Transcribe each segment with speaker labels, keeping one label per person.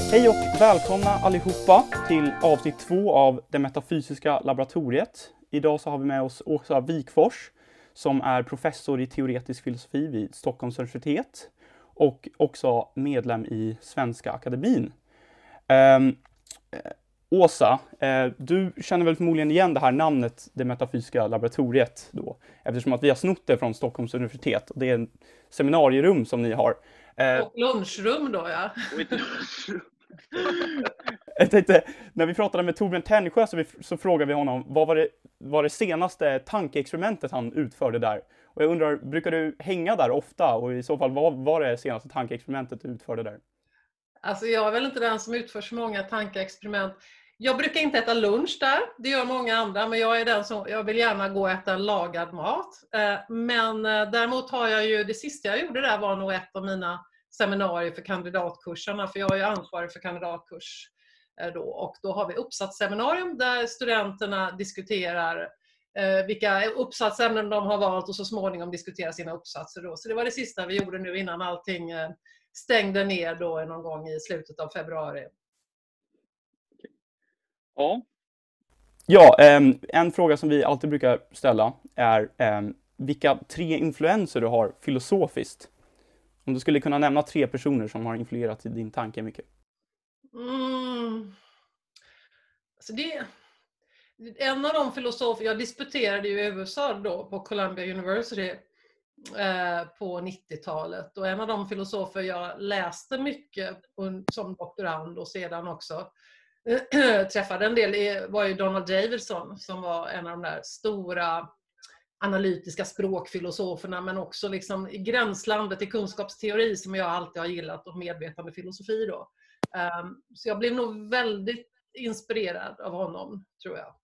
Speaker 1: Hej och välkomna allihopa till avsnitt 2 av det metafysiska laboratoriet. Idag så har vi med oss Åsa Wikfors som är professor i teoretisk filosofi vid Stockholms universitet och också medlem i Svenska Akademin. Åsa, du känner väl förmodligen igen det här namnet, det metafysiska laboratoriet då, eftersom att vi har snott det från Stockholms universitet och det är en seminarierum som ni har.
Speaker 2: Och lunchrum då, ja.
Speaker 1: Jag tänkte, när vi pratade med Torbjörn Tännsjö så frågade vi honom vad var det senaste tankeexperimentet han utförde där. Och jag undrar, brukar du hänga där ofta? Och i så fall, vad var det senaste tankeexperimentet du utförde där?
Speaker 2: Alltså jag är väl inte den som utför så många tankeexperiment. Jag brukar inte äta lunch där, det gör många andra, men jag är den som, jag vill gärna gå och äta lagad mat. Men däremot har jag ju, det sista jag gjorde där var nog ett av mina seminarier för kandidatkurserna, för jag är ju ansvarig för kandidatkurs då. Och då har vi uppsatsseminarium där studenterna diskuterar vilka uppsatsämnen de har valt och så småningom diskuterar sina uppsatser då. Så det var det sista vi gjorde nu innan allting stängde ner då någon gång i slutet av februari.
Speaker 1: Ja, en fråga som vi alltid brukar ställa är vilka 3 influenser du har filosofiskt. Om du skulle kunna nämna 3 personer som har influerat i din tanke mycket.
Speaker 2: Så en av de filosofer, jag disputerade ju i USA då på Columbia University på 90-talet. Och en av de filosofer jag läste mycket som doktorand och sedan också träffade en del var ju Donald Davidson, som var en av de där stora analytiska språkfilosoferna, men också liksom i gränslandet i kunskapsteori som jag alltid har gillat, och medvetande filosofi då. Så jag blev nog väldigt inspirerad av honom, tror jag.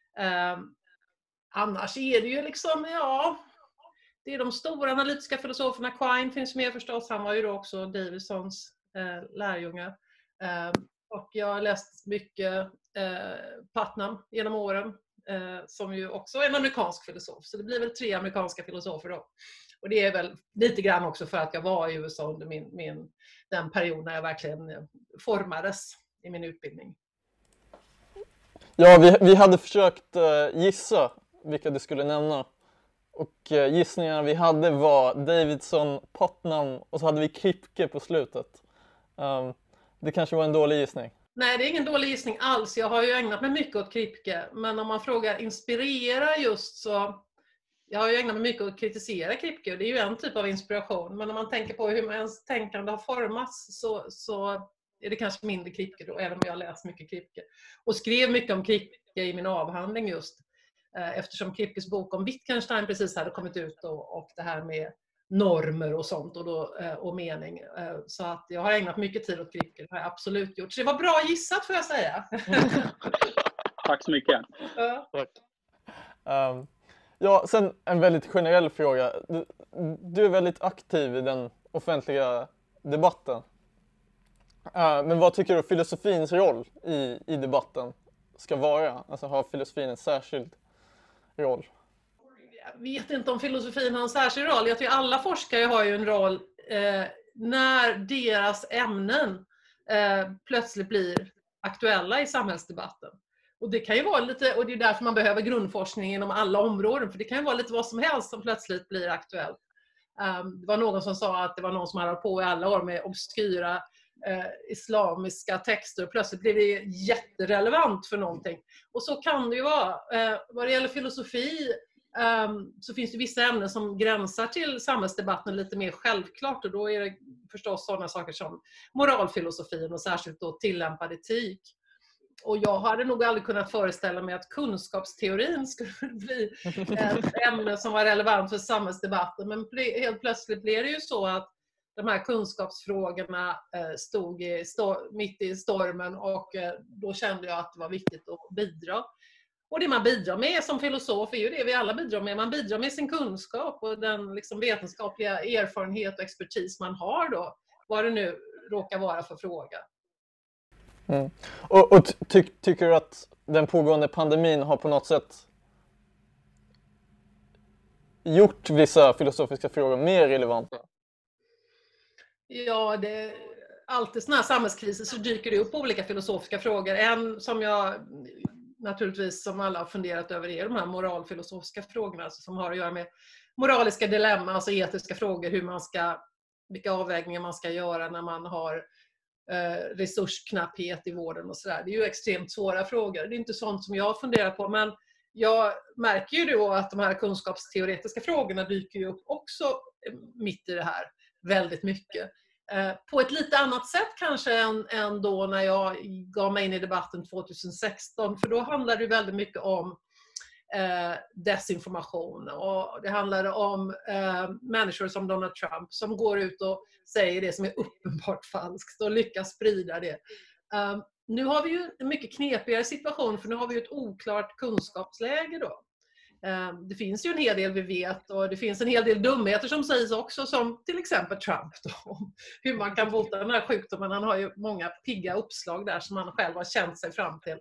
Speaker 2: Annars är det ju liksom, det är de stora analytiska filosoferna. Quine finns med förstås, han var ju då också Davidsons lärjunge. Och jag har läst mycket Putnam genom åren, som ju också är en amerikansk filosof. Så det blir väl 3 amerikanska filosofer då. Och det är väl lite grann också för att jag var i USA under den period när jag verkligen formades i min utbildning.
Speaker 3: Ja, vi hade försökt gissa vilka du skulle nämna. Och gissningarna vi hade var Davidson, Putnam och så hade vi Kripke på slutet. Det kanske var en dålig gissning.
Speaker 2: Nej, det är ingen dålig gissning alls. Jag har ju ägnat mig mycket åt Kripke. Men om man frågar inspirera just så... Jag har ju ägnat mig mycket åt att kritisera Kripke. Och det är ju en typ av inspiration. Men om man tänker på hur ens tänkande har formats så är det kanske mindre Kripke då. Även om jag har läst mycket Kripke. Och skrev mycket om Kripke i min avhandling just. Eftersom Kripkes bok om Wittgenstein precis hade kommit ut då, och det här med normer och sånt och mening. Så att jag har ägnat mycket tid åt Kripke, det har jag absolut gjort. Så det var bra gissat, får jag säga.
Speaker 1: Tack så mycket.
Speaker 3: Tack. Ja, sen en väldigt generell fråga. Du är väldigt aktiv i den offentliga debatten. Men vad tycker du filosofins roll i debatten ska vara? Alltså har filosofin en särskild roll?
Speaker 2: Jag vet inte om filosofin har en särskild roll. Jag tycker alla forskare har ju en roll när deras ämnen plötsligt blir aktuella i samhällsdebatten. Och det kan ju vara lite, och det är därför man behöver grundforskning inom alla områden, för det kan ju vara lite vad som helst som plötsligt blir aktuellt. Det var någon som sa att det var någon som hade hållit på i alla år med obskyra islamiska texter och plötsligt blir det jätterelevant för någonting. Och så kan det ju vara. Vad det gäller filosofi så finns det vissa ämnen som gränsar till samhällsdebatten lite mer självklart, och då är det förstås sådana saker som moralfilosofin och särskilt då tillämpad etik. Och jag hade nog aldrig kunnat föreställa mig att kunskapsteorin skulle bli ett ämne som var relevant för samhällsdebatten, men helt plötsligt blev det ju så att de här kunskapsfrågorna stod mitt i stormen, och då kände jag att det var viktigt att bidra. Och det man bidrar med som filosof är ju det vi alla bidrar med. Man bidrar med sin kunskap och den liksom vetenskapliga erfarenhet och expertis man har då. Vad det nu råkar vara för fråga.
Speaker 3: Mm. Och tycker du att den pågående pandemin har på något sätt gjort vissa filosofiska frågor mer relevanta?
Speaker 2: Ja, alltid sådana här samhällskriser så dyker det upp olika filosofiska frågor. En som jag naturligtvis, som alla har funderat över, är de här moralfilosofiska frågorna, alltså som har att göra med moraliska dilemma, alltså etiska frågor, vilka avvägningar man ska göra när man har resursknapphet i vården och sådär. Det är ju extremt svåra frågor. Det är inte sånt som jag funderar på, men jag märker ju då att de här kunskapsteoretiska frågorna dyker ju upp också mitt i det här väldigt mycket. På ett lite annat sätt kanske än då när jag gav mig in i debatten 2016, för då handlade det väldigt mycket om desinformation, och det handlade om människor som Donald Trump som går ut och säger det som är uppenbart falskt och lyckas sprida det. Nu har vi ju en mycket knepigare situation, för nu har vi ju ett oklart kunskapsläge då. Det finns ju en hel del vi vet, och det finns en hel del dumheter som sägs också, som till exempel Trump då, om hur man kan bota den här sjukdomen. Han har ju många pigga uppslag där som han själv har känt sig fram till.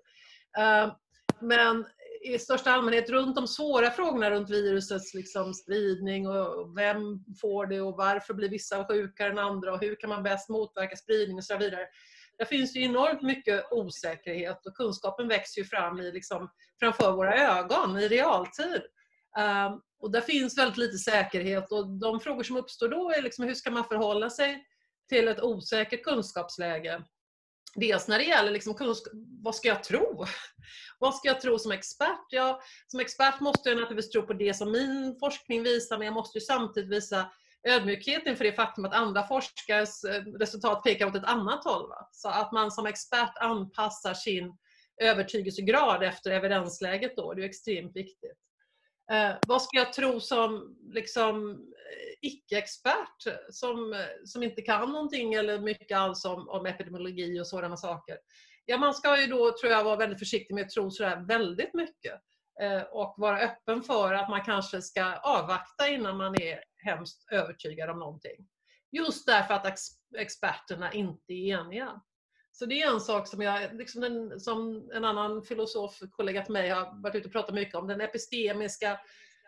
Speaker 2: Men i största allmänhet runt de svåra frågorna runt virusets liksom spridning, och vem får det och varför blir vissa sjukare än andra och hur kan man bäst motverka spridning och så vidare. Där finns ju enormt mycket osäkerhet, och kunskapen växer ju fram framför våra ögon i realtid. Och där finns väldigt lite säkerhet, och de frågor som uppstår då är liksom, hur ska man förhålla sig till ett osäkert kunskapsläge? Dels när det gäller liksom vad ska jag tro? Vad ska jag tro som expert? Som expert måste jag naturligtvis tro på det som min forskning visar, men jag måste ju samtidigt visa ödmjukhet inför det faktum att andra forskares resultat pekar åt ett annat håll. Va? Så att man som expert anpassar sin övertygelsegrad efter evidensläget då, det är extremt viktigt. Vad ska jag tro som liksom icke-expert som inte kan någonting eller mycket alls om epidemiologi och sådana saker? Ja, man ska ju då, tror jag, vara väldigt försiktig med att tro sådär väldigt mycket, och vara öppen för att man kanske ska avvakta innan man är hemskt övertygad om någonting. Just därför att experterna inte är eniga. Så det är en sak som som en annan filosofkollega till mig har varit ute och pratat mycket om. Den epistemiska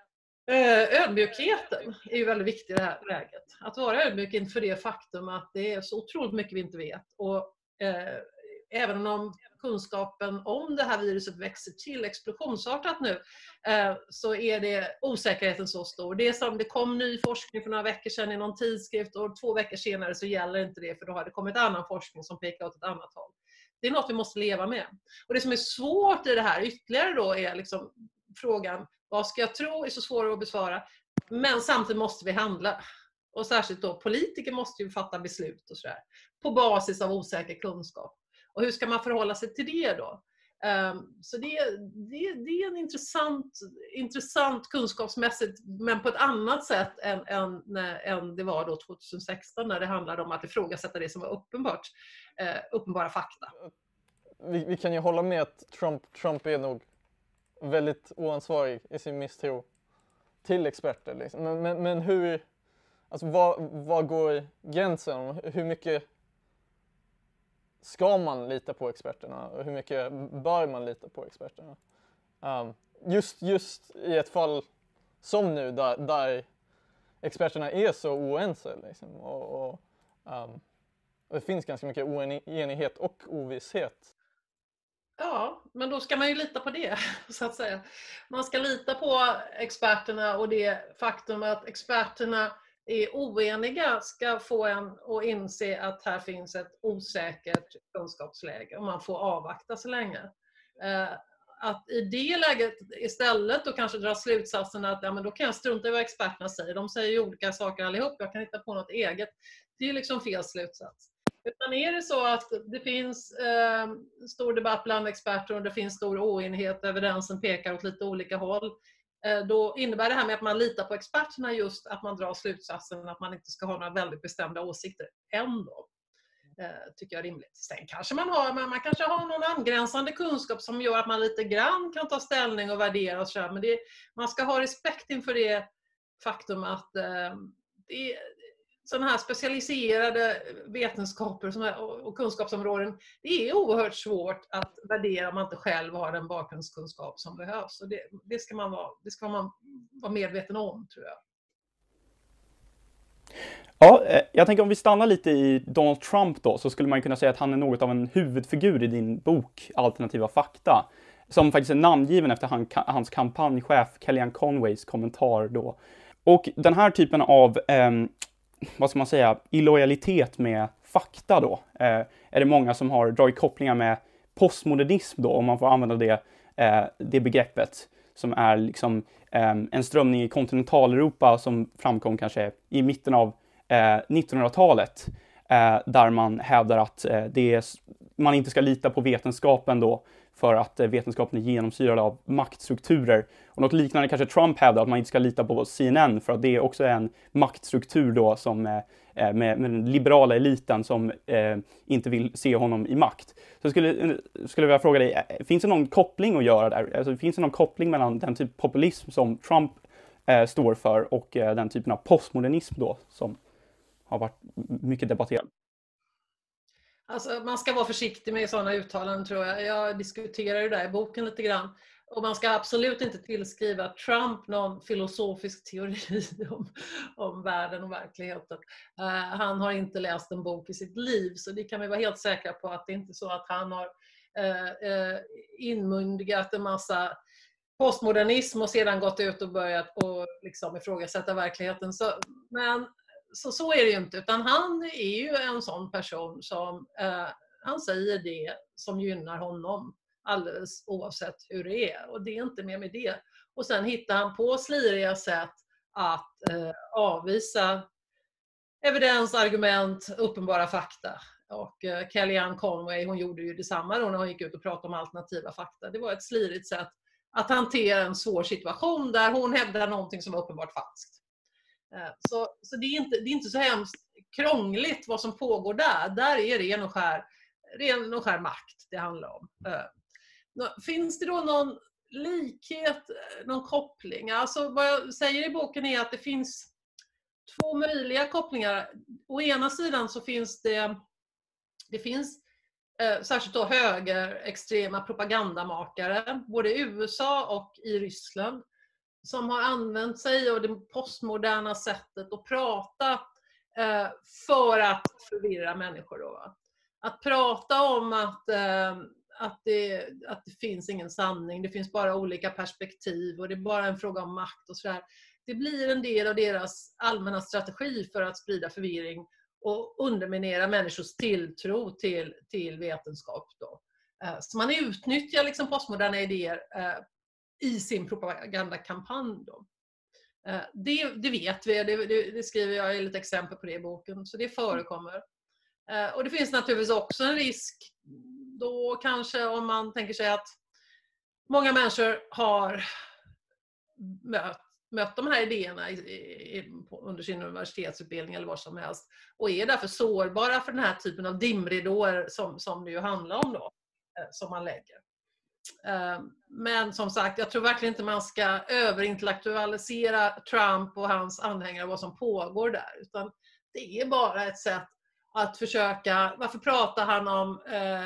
Speaker 2: ödmjukheten är ju väldigt viktig i det här läget. Att vara ödmjuk inför det faktum att det är så otroligt mycket vi inte vet. Och även om kunskapen om det här viruset växer till explosionsartat nu, så är det osäkerheten så stor. Det kom ny forskning för några veckor sedan i någon tidskrift, och 2 veckor senare så gäller inte det, för då har det kommit annan forskning som pekar åt ett annat håll. Det är något vi måste leva med. Och det som är svårt i det här ytterligare då är liksom frågan, vad ska jag tro, är så svårt att besvara. Men samtidigt måste vi handla. Och särskilt då politiker måste ju fatta beslut och sådär, på basis av osäker kunskap. Och hur ska man förhålla sig till det då? Så det är en intressant kunskapsmässigt, men på ett annat sätt än det var då 2016, när det handlade om att ifrågasätta det som var uppenbara fakta.
Speaker 3: Vi kan ju hålla med att Trump är nog väldigt oansvarig i sin misstro till experter. Liksom. Men hur, alltså vad går gränsen? Hur mycket ska man lita på experterna och hur mycket bör man lita på experterna? Just i ett fall som nu där experterna är så oense liksom, och det finns ganska mycket oenighet och ovisshet.
Speaker 2: Ja, men då ska man ju lita på det, så att säga. Man ska lita på experterna, och det faktum att experterna är oeniga ska få en att inse att här finns ett osäkert kunskapsläge, och man får avvakta så länge. Att i det läget istället då kanske dra slutsatsen att ja, men då kan jag strunta i vad experterna säger. De säger ju olika saker allihop, jag kan hitta på något eget. Det är liksom fel slutsats. Utan är det så att det finns stor debatt bland experter och det finns stor oenighet, evidensen pekar åt lite olika håll, då innebär det här med att man litar på experterna just att man drar slutsatsen att man inte ska ha några väldigt bestämda åsikter ändå. Tycker jag är rimligt. Sen kanske man kanske har någon angränsande kunskap som gör att man lite grann kan ta ställning och värdera och så här, men man ska ha respekt inför det faktum att sådana här specialiserade vetenskaper och kunskapsområden, det är oerhört svårt att värdera om man inte själv har den bakgrundskunskap som behövs. Och det ska man vara medveten om, tror jag.
Speaker 1: Ja, jag tänker om vi stannar lite i Donald Trump då, så skulle man kunna säga att han är något av en huvudfigur i din bok Alternativa fakta, som faktiskt är namngiven efter hans kampanjchef Kellyanne Conways kommentar då. Och den här typen av, vad ska man säga, illojalitet med fakta då, är det många som har dragit kopplingar med postmodernism då, om man får använda det begreppet, som är liksom en strömning i kontinentaleuropa som framkom kanske i mitten av 1900-talet, där man hävdar att man inte ska lita på vetenskapen då, för att vetenskapen är genomsyrad av maktstrukturer. Och något liknande kanske Trump hävdar, att man inte ska lita på CNN, för att det också är en maktstruktur då som med den liberala eliten som inte vill se honom i makt. Så jag skulle vilja fråga dig, finns det någon koppling att göra där? Alltså, finns det någon koppling mellan den typ av populism som Trump står för och den typen av postmodernism då, som har varit mycket debatterad?
Speaker 2: Alltså, man ska vara försiktig med sådana uttalanden, tror jag. Jag diskuterar ju det där i boken lite grann. Och man ska absolut inte tillskriva Trump någon filosofisk teori om världen och verkligheten. Han har inte läst en bok i sitt liv, så det kan vi vara helt säkra på, att det inte är så att han har inmundigat en massa postmodernism och sedan gått ut och börjat och liksom ifrågasätta verkligheten. Men så är det ju inte, utan han är ju en sån person som han säger det som gynnar honom alldeles oavsett hur det är, och det är inte mer med det. Och sen hittar han på sliriga sätt att avvisa evidens, argument, uppenbara fakta. Och Kellyanne Conway, hon gjorde ju detsamma då när hon gick ut och pratade om alternativa fakta. Det var ett slirigt sätt att hantera en svår situation där hon hävdar någonting som var uppenbart falskt. Så det är inte så hemskt krångligt vad som pågår där. Där är det ren och skär makt det handlar om. Finns det då någon likhet, någon koppling? Alltså vad jag säger i boken är att det finns två möjliga kopplingar. Å ena sidan så finns det finns särskilt då högerextrema propagandamakare både i USA och i Ryssland, som har använt sig av det postmoderna sättet att prata för att förvirra människor då. Att prata om att det finns ingen sanning, det finns bara olika perspektiv och det är bara en fråga om makt och sådär. Det blir en del av deras allmänna strategi för att sprida förvirring och underminera människors tilltro till vetenskap då. Så man utnyttjar liksom postmoderna idéer i sin propagandakampanj då. Det vet vi, det skriver jag i lite exempel på det i boken, så det förekommer. Och det finns naturligtvis också en risk då kanske om man tänker sig att många människor har mött de här idéerna under sin universitetsutbildning eller vad som helst och är därför sårbara för den här typen av dimridåer som det ju handlar om då, som man lägger. Men som sagt, jag tror verkligen inte man ska överintellektualisera Trump och hans anhängare och vad som pågår där, utan det är bara ett sätt att försöka, varför pratar han om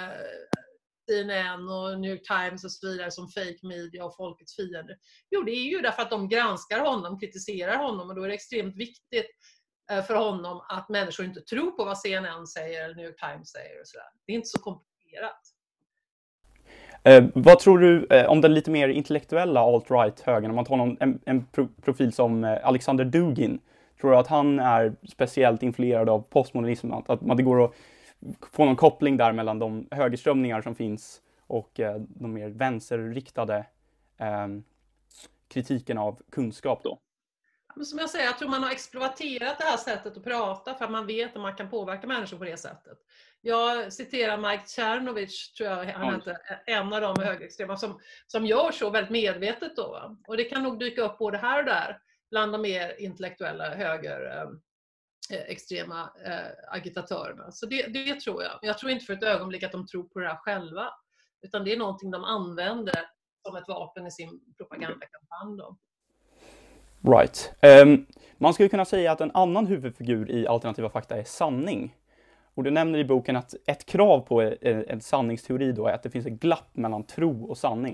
Speaker 2: CNN och New York Times och så vidare som fake media och folkets fiender? Jo, det är ju därför att de granskar honom, kritiserar honom, och då är det extremt viktigt för honom att människor inte tror på vad CNN säger eller New York Times säger och sådär. Det är inte så komplicerat.
Speaker 1: Vad tror du om den lite mer intellektuella alt-right-högern? Om man tar en profil som Alexander Dugin, tror du att han är speciellt influerad av postmodernism? Att det går att få någon koppling där mellan de högerströmningar som finns och de mer vänsterriktade kritiken av kunskap då?
Speaker 2: Men som jag säger, jag tror man har exploaterat det här sättet att prata för att man vet att man kan påverka människor på det sättet. Jag citerar Mike Cernovich, tror jag han heter, en av de högerextrema som gör så väldigt medvetet då. Och det kan nog dyka upp både här och där bland de mer intellektuella högerextrema agitatörerna. Så det tror jag. Jag tror inte för ett ögonblick att de tror på det här själva, utan det är någonting de använder som ett vapen i sin propagandakampanj då.
Speaker 1: Right. Man skulle kunna säga att en annan huvudfigur i alternativa fakta är sanning. Och du nämner i boken att ett krav på en sanningsteori då är att det finns ett glapp mellan tro och sanning.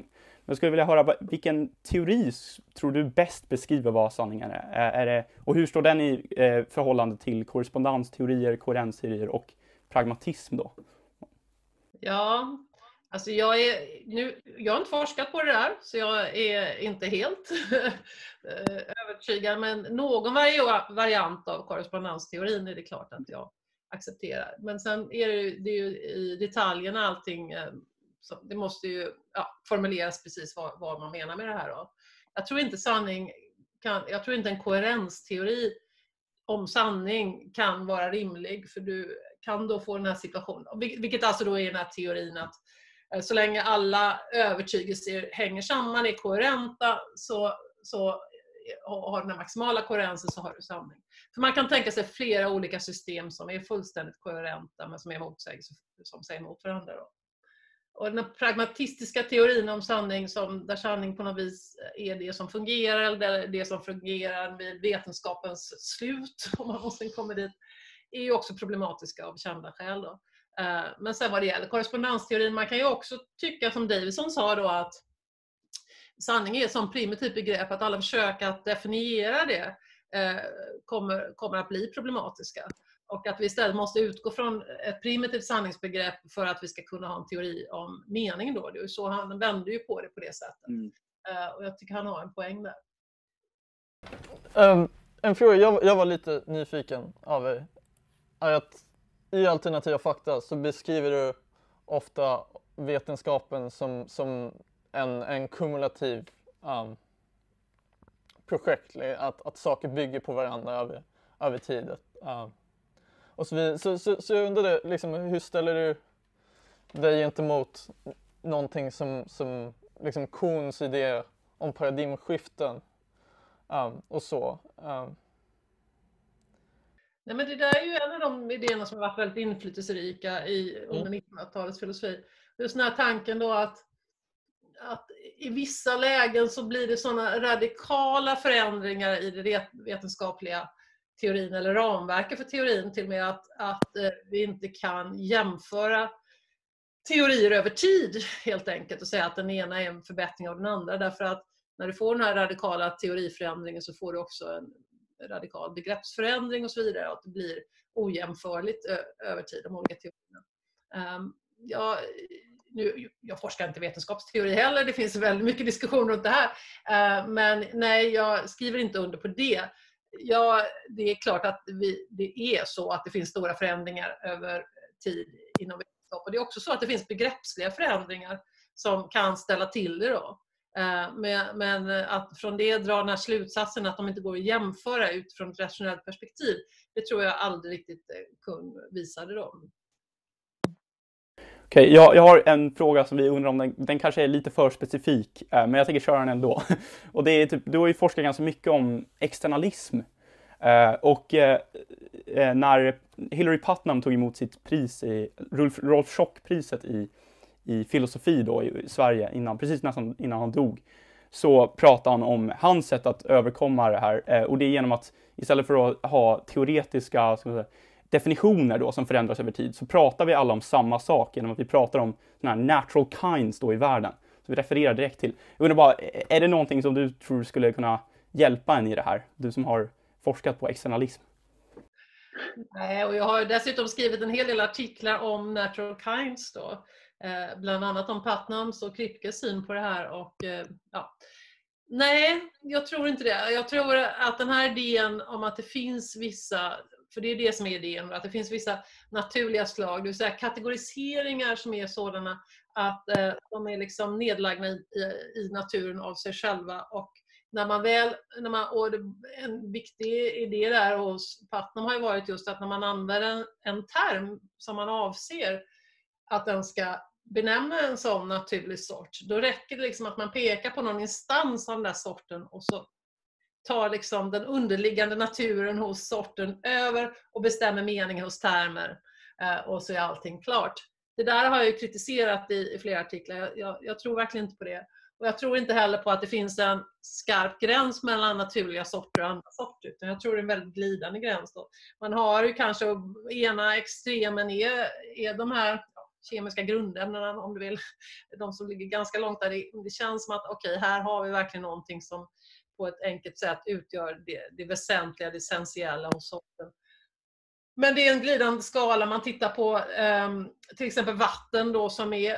Speaker 1: Jag skulle vilja höra, vilken teori tror du bäst beskriver vad sanningen är? Och hur står den i förhållande till korrespondensteorier, koherensteorier och pragmatism då?
Speaker 2: Ja, alltså jag har inte forskat på det där, så jag är inte helt övertygad, men någon variant av korrespondensteorin är det klart att jag accepterar. Men sen är det ju i detaljerna allting, så det måste ju formuleras precis vad man menar med det här då. Jag tror inte en koherensteori om sanning kan vara rimlig, för du kan då få den här situationen, vilket alltså då är den här teorin att så länge alla övertygelser hänger samman, är koherenta, så har den här maximala koherensen, så har du sanning. För man kan tänka sig flera olika system som är fullständigt koherenta men som är som säger emot varandra då. Och den pragmatistiska teorin om sanning, där sanning på något vis är det som fungerar, eller det som fungerar vid vetenskapens slut, om man måste komma dit, är ju också problematiska av kända skäl då. Men sen vad det gäller korrespondensteorin, man kan ju också tycka som Davison sa då, att sanning är ett sånt primitivt begrepp att alla försök att definiera det kommer att bli problematiska. Och att vi istället måste utgå från ett primitivt sanningsbegrepp för att vi ska kunna ha en teori om mening då. Det är så han vänder ju på det på det sättet. Och jag tycker han har en poäng där.
Speaker 3: En fråga jag var lite nyfiken över är att i alternativa fakta så beskriver du ofta vetenskapen som en kumulativ projekt, att saker bygger på varandra över tid. Och så jag undrade, liksom, hur ställer du dig gentemot någonting som liksom Kuhns idé om paradigmskiften och så?
Speaker 2: Nej, men det där är ju en av de idéerna som har varit väldigt inflytelserika under 1900-talets filosofi. Just den här tanken då att i vissa lägen så blir det sådana radikala förändringar i det vetenskapliga teorin eller ramverket för teorin, till och med att vi inte kan jämföra teorier över tid helt enkelt och säga att den ena är en förbättring av den andra, därför att när du får den här radikala teoriförändringen så får du också en radikal begreppsförändring och så vidare, och att det blir ojämförligt över tid, de olika teorierna. Jag forskar inte vetenskapsteori heller, det finns väldigt mycket diskussion runt det här, men nej, jag skriver inte under på det. Det är klart att det är så att det finns stora förändringar över tid inom vetenskap, och det är också så att det finns begreppsliga förändringar som kan ställa till det då. Men att från det dra den här slutsatsen att de inte går att jämföra utifrån ett rationellt perspektiv, det tror jag aldrig riktigt Kuhn visade då.
Speaker 1: Okej, jag har en fråga som vi undrar om den kanske är lite för specifik, men jag tänker köra den ändå. Och det är typ, du har ju forskat ganska mycket om externalism. När Hilary Putnam tog emot sitt pris, Rolf Schock-priset i filosofi då i Sverige, precis nästan innan han dog, så pratade han om hans sätt att överkomma det här. Och det är genom att istället för att ha teoretiska definitioner då som förändras över tid, så pratar vi alla om samma sak genom att vi pratar om såna här natural kinds då i världen. Så vi refererar direkt till. Jag undrar bara, är det någonting som du tror skulle kunna hjälpa en i det här? Du som har forskat på externalism.
Speaker 2: Nej, och jag har dessutom skrivit en hel del artiklar om natural kinds då. Bland annat om Putnams och Kripkes syn på det här. Och, nej, jag tror inte det. Jag tror att den här idén om att det finns vissa, för det är det som är idén, att det finns vissa naturliga slag, det vill säga kategoriseringar som är sådana att de är liksom nedlagda i naturen av sig själva. Och en viktig idé där hos Putnam har ju varit just att när man använder en term som man avser att den ska benämna en sån naturlig sort, då räcker det liksom att man pekar på någon instans av den där sorten och så tar liksom den underliggande naturen hos sorten över och bestämmer meningen hos termer, och så är allting klart. Det där har jag ju kritiserat i flera artiklar. Jag tror verkligen inte på det. Och jag tror inte heller på att det finns en skarp gräns mellan naturliga sorter och andra sorter, utan jag tror det är en väldigt glidande gräns då. Man har ju kanske ena extremen är de här kemiska grundämnena om du vill. De som ligger ganska långt där. Det känns som att okej, här har vi verkligen någonting som på ett enkelt sätt utgör det väsentliga, det essentiella hos sorten. Men det är en glidande skala. Man tittar på till exempel vatten då, som är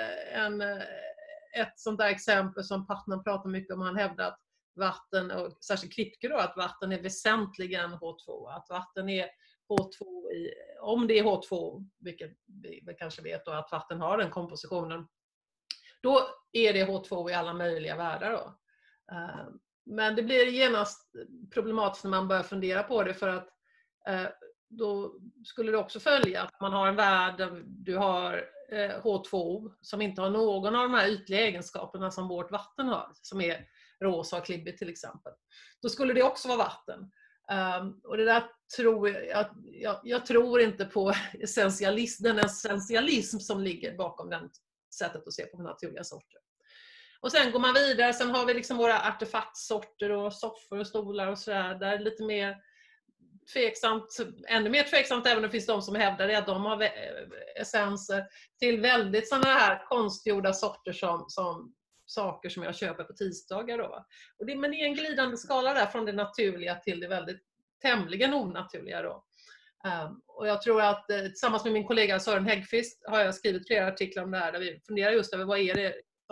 Speaker 2: ett sånt där exempel som Putnam pratar mycket om. Han hävdar att vatten, och särskilt Kripke då, att vatten är väsentligen H2. Att vatten är H2 om det är H2, vilket vi kanske vet då, att vatten har den kompositionen, då är det H2 i alla möjliga världar då. Men det blir genast problematiskt när man börjar fundera på det, för att då skulle det också följa att man har en värld där du har H2 som inte har någon av de här ytliga egenskaperna som vårt vatten har, som är rosa och klibbigt till exempel. Då skulle det också vara vatten. Och det där jag tror inte på den essentialism som ligger bakom den sättet att se på naturliga sorter. Och sen går man vidare, sen har vi liksom våra artefaktsorter och soffor och stolar och sådär. Där är lite mer tveksamt, ännu mer tveksamt, även om det finns de som hävdar det, att de har essenser, till väldigt sådana här konstgjorda sorter som saker som jag köper på tisdagar då. Men det är en glidande skala där från det naturliga till det väldigt tämligen onaturliga då. Och jag tror att tillsammans med min kollega Sören Häggqvist har jag skrivit flera artiklar om det här, där vi funderar just över vad är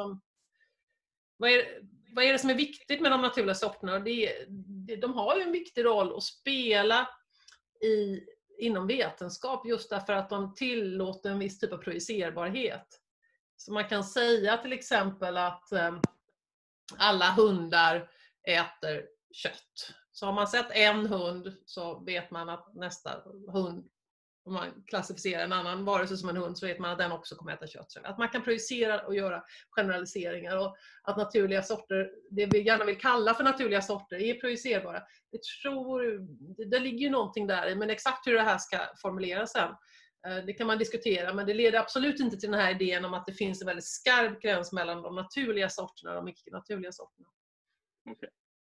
Speaker 2: det som är viktigt med de naturliga sorterna. De har ju en viktig roll att spela inom vetenskap, just därför att de tillåter en viss typ av projicerbarhet. Så man kan säga till exempel att alla hundar äter kött. Så har man sett en hund så vet man att nästa hund, om man klassificerar en annan varelse som en hund, så vet man att den också kommer att äta kött. Så att man kan projicera och göra generaliseringar, och att naturliga sorter, det vi gärna vill kalla för naturliga sorter, är projicerbara. Det ligger ju någonting där i, men exakt hur det här ska formuleras sen, det kan man diskutera, men det leder absolut inte till den här idén om att det finns en väldigt skarp gräns mellan de naturliga sorterna och de icke-naturliga sorterna.
Speaker 1: Okay.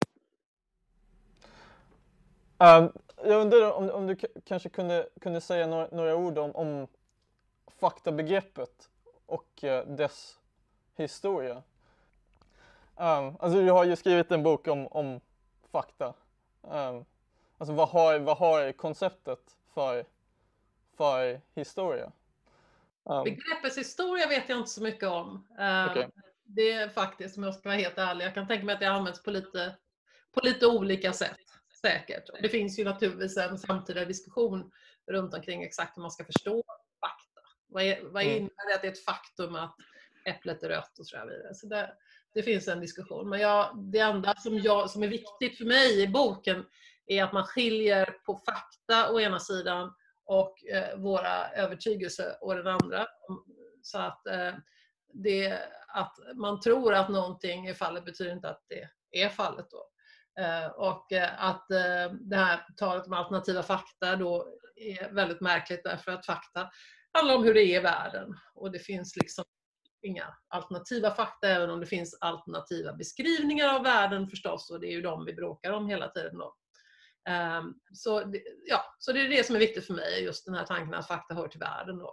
Speaker 3: Jag undrar om du kanske kunde säga några ord om faktabegreppet och dess historia. Alltså du har ju skrivit en bok om fakta. Alltså vad har konceptet för historia?
Speaker 2: Begreppets historia vet jag inte så mycket om.
Speaker 3: Okay.
Speaker 2: Det är faktiskt, om jag ska vara helt ärlig, jag kan tänka mig att det används på lite olika sätt. Säkert. Det finns ju naturligtvis en samtida diskussion runt omkring exakt hur man ska förstå fakta. Vad innebär det att det är ett faktum att äpplet är rött och så vidare. Så det finns en diskussion. Men det enda som är viktigt för mig i boken är att man skiljer på fakta å ena sidan och våra övertygelser å den andra. Så att att man tror att någonting är fallet betyder inte att det är fallet då. Och att det här talet om alternativa fakta då är väldigt märkligt, därför att fakta handlar om hur det är i världen, och det finns liksom inga alternativa fakta, även om det finns alternativa beskrivningar av världen förstås, och det är ju de vi bråkar om hela tiden då. Så det är det som är viktigt för mig, just den här tanken att fakta hör till världen då.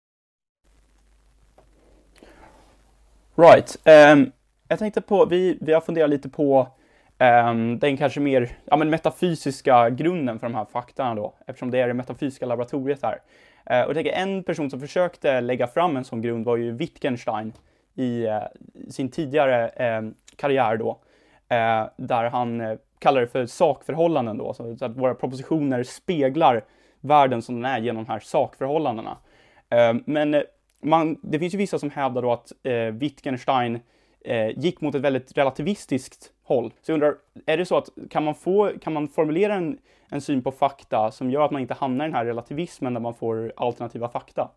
Speaker 1: Right. Jag tänkte på, vi har funderat lite på den kanske mer metafysiska grunden för de här faktorna då, eftersom det är det metafysiska laboratoriet här. Och jag tänker, en person som försökte lägga fram en sån grund var ju Wittgenstein i sin tidigare karriär då, där han kallar det för sakförhållanden då, så att våra propositioner speglar världen som den är genom de här sakförhållandena. Men det finns ju vissa som hävdar då att Wittgenstein gick mot ett väldigt relativistiskt håll. Så jag undrar, är det så att kan man formulera en syn på fakta som gör att man inte hamnar i den här relativismen där man får alternativa fakta?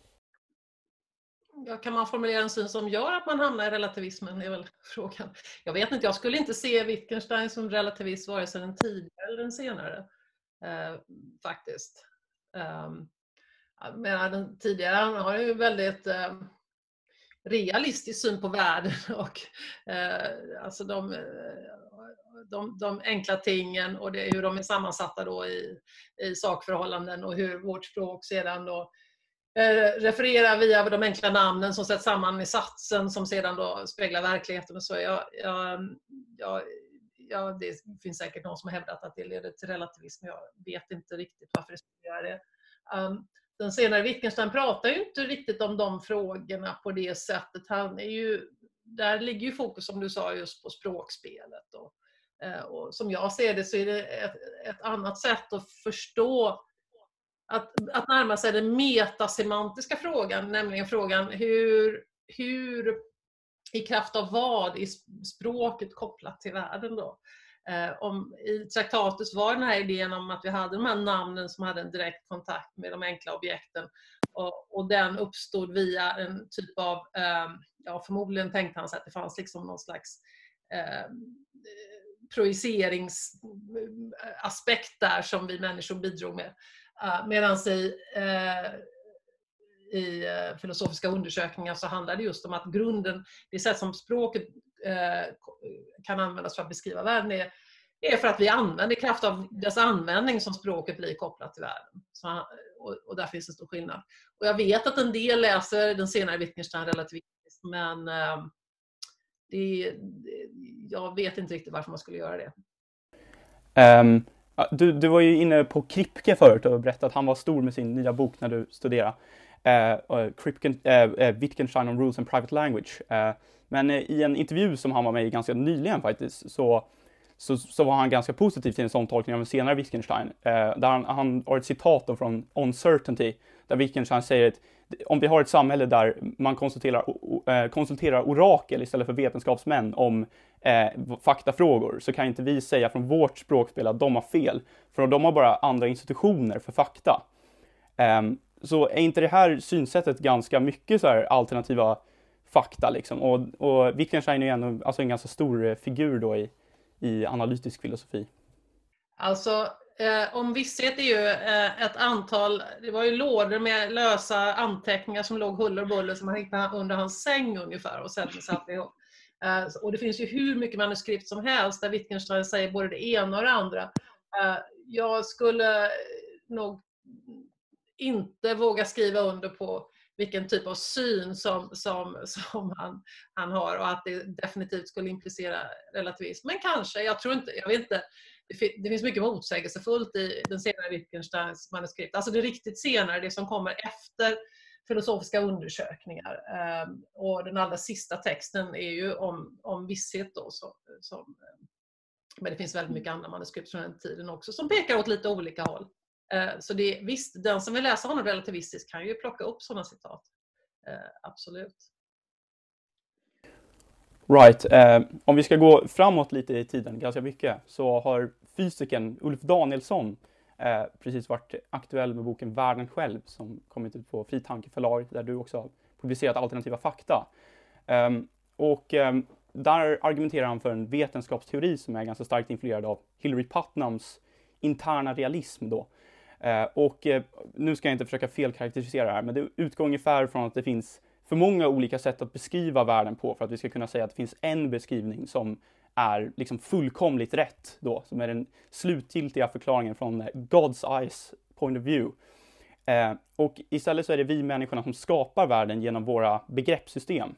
Speaker 2: Ja, kan man formulera en syn som gör att man hamnar i relativismen, är väl frågan. Jag vet inte, jag skulle inte se Wittgenstein som relativist vare sig den tidigare eller den senare. Faktiskt. Men den tidigare, han har ju väldigt realistisk syn på världen, och alltså de enkla tingen och hur de är sammansatta då i sakförhållanden, och hur vårt språk sedan då referera via de enkla namnen som sätts samman i satsen som sedan då speglar verkligheten. Och så det finns säkert någon som har hävdat att det leder till relativism. Jag vet inte riktigt varför det skulle göra det. Den senare Wittgenstein pratar ju inte riktigt om de frågorna på det sättet. Där ligger ju fokus, som du sa, just på språkspelet. Och som jag ser det så är det ett annat sätt att förstå, att närma sig den metasemantiska frågan, nämligen frågan hur i kraft av vad är språket kopplat till världen då? I Traktatus var den här idén om att vi hade de här namnen som hade en direkt kontakt med de enkla objekten, och den uppstod via en typ av, förmodligen tänkte han sig att det fanns liksom någon slags projiceringsaspekt där som vi människor bidrog med. Medan i filosofiska undersökningar så handlar det just om att grunden, det sätt som språket kan användas för att beskriva världen är för att vi använder, i kraft av dess användning som språket blir kopplat till världen. Och där finns en stor skillnad. Och jag vet att en del läser den senare Wittgenstein relativistiskt, men jag vet inte riktigt varför man skulle göra det.
Speaker 1: Du var ju inne på Kripke förut och berättade att han var stor med sin nya bok när du studerade. Wittgenstein on Rules and Private Language. Men i en intervju som han var med i ganska nyligen faktiskt så var han ganska positiv till en sån tolkning av en senare Wittgenstein. Där han har ett citat då från Uncertainty, där Wittgenstein säger att om vi har ett samhälle där man konsulterar orakel istället för vetenskapsmän om faktafrågor, så kan inte vi säga från vårt språkspel att de har fel, för de har bara andra institutioner för fakta. Så är inte det här synsättet ganska mycket så här alternativa fakta liksom? Och Wittgenstein är ju ändå alltså en ganska stor figur då i analytisk filosofi.
Speaker 2: Alltså, om visshet är ju ett antal, det var ju lådor med lösa anteckningar som låg huller och buller som han hittade under hans säng ungefär och sen satt ihop. Och det finns ju hur mycket manuskript som helst där Wittgenstein säger både det ena och det andra. Jag skulle nog inte våga skriva under på vilken typ av syn som han har, och att det definitivt skulle implicera relativism. Men kanske, jag tror inte, jag vet inte. Det finns mycket motsägelsefullt i den senare Wittgensteins manuskript. Alltså det riktigt senare, det som kommer efter filosofiska undersökningar. Och den allra sista texten är ju om visshet då. Men det finns väldigt mycket andra manuskript från den tiden också som pekar åt lite olika håll. Så visst, den som vill läsa honom relativistiskt kan ju plocka upp sådana citat. Absolut.
Speaker 1: Right. Om vi ska gå framåt lite i tiden, ganska mycket, så har fysikern Ulf Danielsson precis varit aktuell med boken Världen själv, som kommit ut på Fri Tanke förlag, där du också har publicerat alternativa fakta. Där argumenterar han för en vetenskapsteori som är ganska starkt influerad av Hilary Putnams interna realism då. Nu ska jag inte försöka felkaraktärisera det här, men det utgår ungefär från att det finns för många olika sätt att beskriva världen på för att vi ska kunna säga att det finns en beskrivning som är liksom fullkomligt rätt då, som är den slutgiltiga förklaringen från God's eyes point of view. Och istället så är det vi människorna som skapar världen genom våra begreppssystem.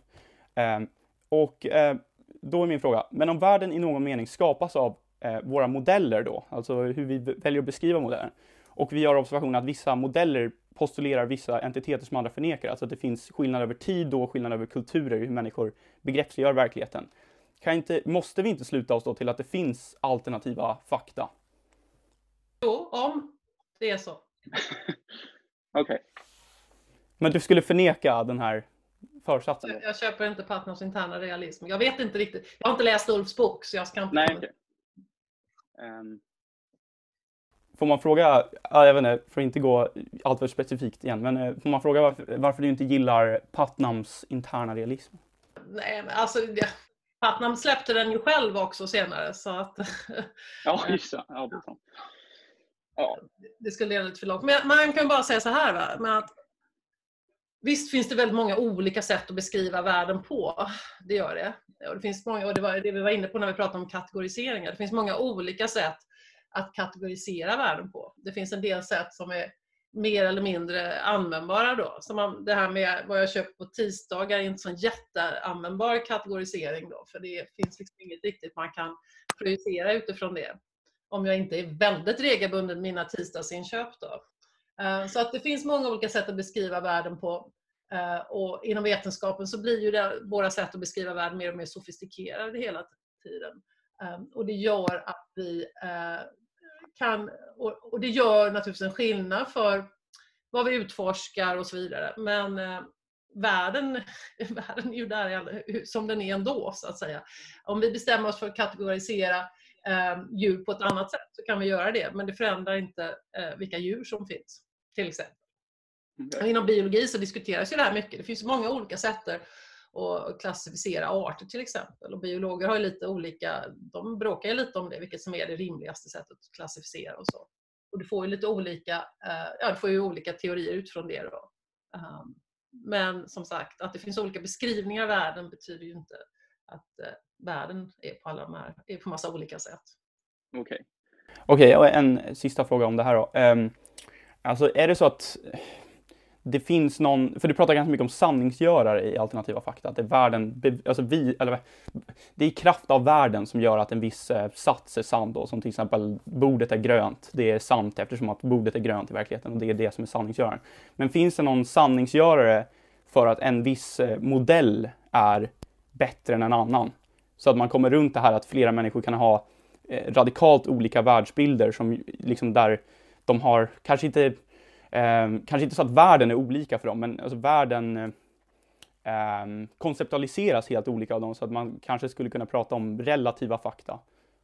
Speaker 1: Då är min fråga, men om världen i någon mening skapas av våra modeller då, alltså hur vi väljer att beskriva modellen, och vi har observationen att vissa modeller postulerar vissa entiteter som andra förnekar, alltså att det finns skillnad över tid och skillnad över kulturer, hur människor begreppsliggör verkligheten. Måste vi inte sluta oss då till att det finns alternativa fakta?
Speaker 2: Jo, om det är så.
Speaker 1: Okej. Men du skulle förneka den här försatsen?
Speaker 2: Jag köper inte Putnams interna realism. Jag vet inte riktigt. Jag har inte läst Ulfs bok, så jag ska inte...
Speaker 1: Nej, okej. Får man fråga, jag vet inte, för att inte gå allt för specifikt igen, men får man fråga varför du inte gillar Putnams interna realism?
Speaker 2: Nej, men alltså Putnam släppte den ju själv också senare, så att...
Speaker 1: Ja, just det. Ja, det är sant. Ja.
Speaker 2: Det skulle leda lite för långt. Men man kan bara säga så här, va? Men att visst finns det väldigt många olika sätt att beskriva världen på. Det gör det. Och det finns många, och det var det vi var inne på när vi pratade om kategoriseringar. Det finns många olika sätt att kategorisera världen på. Det finns en del sätt som är mer eller mindre användbara då. Så det här med vad jag köper på tisdagar är inte så en jätteanvändbar kategorisering då, för det finns liksom inget riktigt man kan projicera utifrån det. Om jag inte är väldigt regelbunden mina tisdagsinköp då. Så att det finns många olika sätt att beskriva världen på. Och inom vetenskapen så blir ju våra sätt att beskriva världen mer och mer sofistikerade hela tiden. Och det gör att vi kan, och det gör naturligtvis en skillnad för vad vi utforskar och så vidare. Men världen är ju där som den är ändå, så att säga. Om vi bestämmer oss för att kategorisera djur på ett annat sätt så kan vi göra det. Men det förändrar inte vilka djur som finns, till exempel. Inom biologi så diskuteras ju det här mycket. Det finns många olika sätt att klassificera arter till exempel. Och biologer har ju lite olika, de bråkar ju lite om det, vilket som är det rimligaste sättet att klassificera och så. Och du får ju lite olika, du får ju olika teorier utifrån det då. Men som sagt, att det finns olika beskrivningar av världen betyder ju inte att världen är på alla de här, är på massa olika sätt.
Speaker 1: Okej, och en sista fråga om det här då. Alltså är det så att det finns någon, för du pratar ganska mycket om sanningsgörare i alternativa fakta, att det är världen, alltså det är kraft av världen som gör att en viss sats är sann då, som till exempel bordet är grönt, det är sant eftersom att bordet är grönt i verkligheten och det är det som är sanningsgöraren. Men finns det någon sanningsgörare för att en viss modell är bättre än en annan? Så att man kommer runt det här att flera människor kan ha radikalt olika världsbilder som liksom där de har kanske inte så att världen är olika för dem, men alltså världen konceptualiseras helt olika av dem, så att man kanske skulle kunna prata om relativa fakta.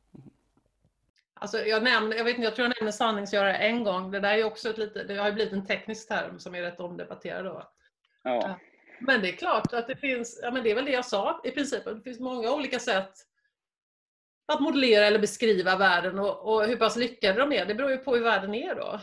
Speaker 2: Alltså jag tror jag nämnde sanningsgörare en gång. Det där är ju också det har ju blivit en teknisk term som är rätt omdebatterad då.
Speaker 1: Ja.
Speaker 2: Men det är klart att det finns, men det är väl det jag sa i princip, det finns många olika sätt att modellera eller beskriva världen och hur pass lyckade de är. Det beror ju på hur världen är då.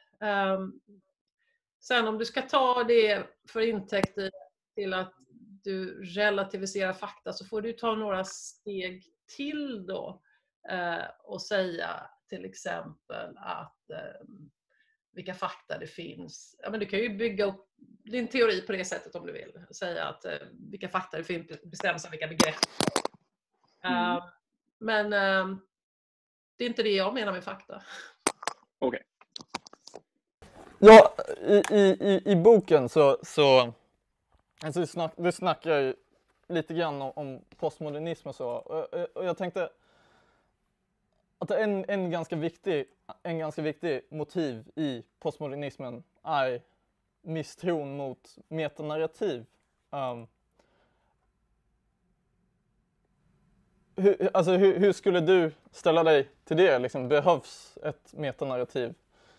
Speaker 2: Sen om du ska ta det för intäkt till att du relativiserar fakta, så får du ta några steg till då och säga till exempel att vilka fakta det finns. Ja, men du kan ju bygga upp din teori på det sättet om du vill. Säga att vilka fakta det finns bestäms av vilka begrepp. Men det är inte det jag menar med fakta.
Speaker 1: Okej.
Speaker 3: Ja, i boken så alltså du snackar ju lite grann om postmodernism och så. Och jag tänkte att en ganska viktig motiv i postmodernismen är misstron mot metanarrativ. Hur skulle du ställa dig till det? Liksom, behövs ett metanarrativ?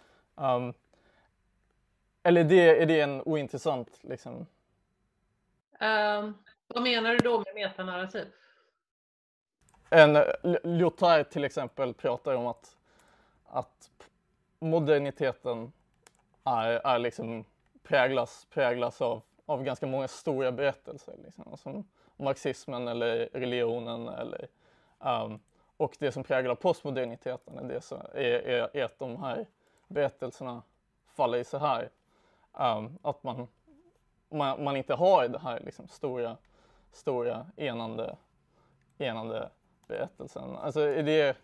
Speaker 3: Eller är det en ointressant liksom?
Speaker 2: Vad menar du då med metanarrativ?
Speaker 3: Lyotard till exempel pratar om att moderniteten är liksom präglas av ganska många stora berättelser liksom, som marxismen eller religionen eller och det som präglar postmoderniteten är det som är att de här berättelserna faller i så här att man inte har det här liksom stora enande berättelsen. Alltså är det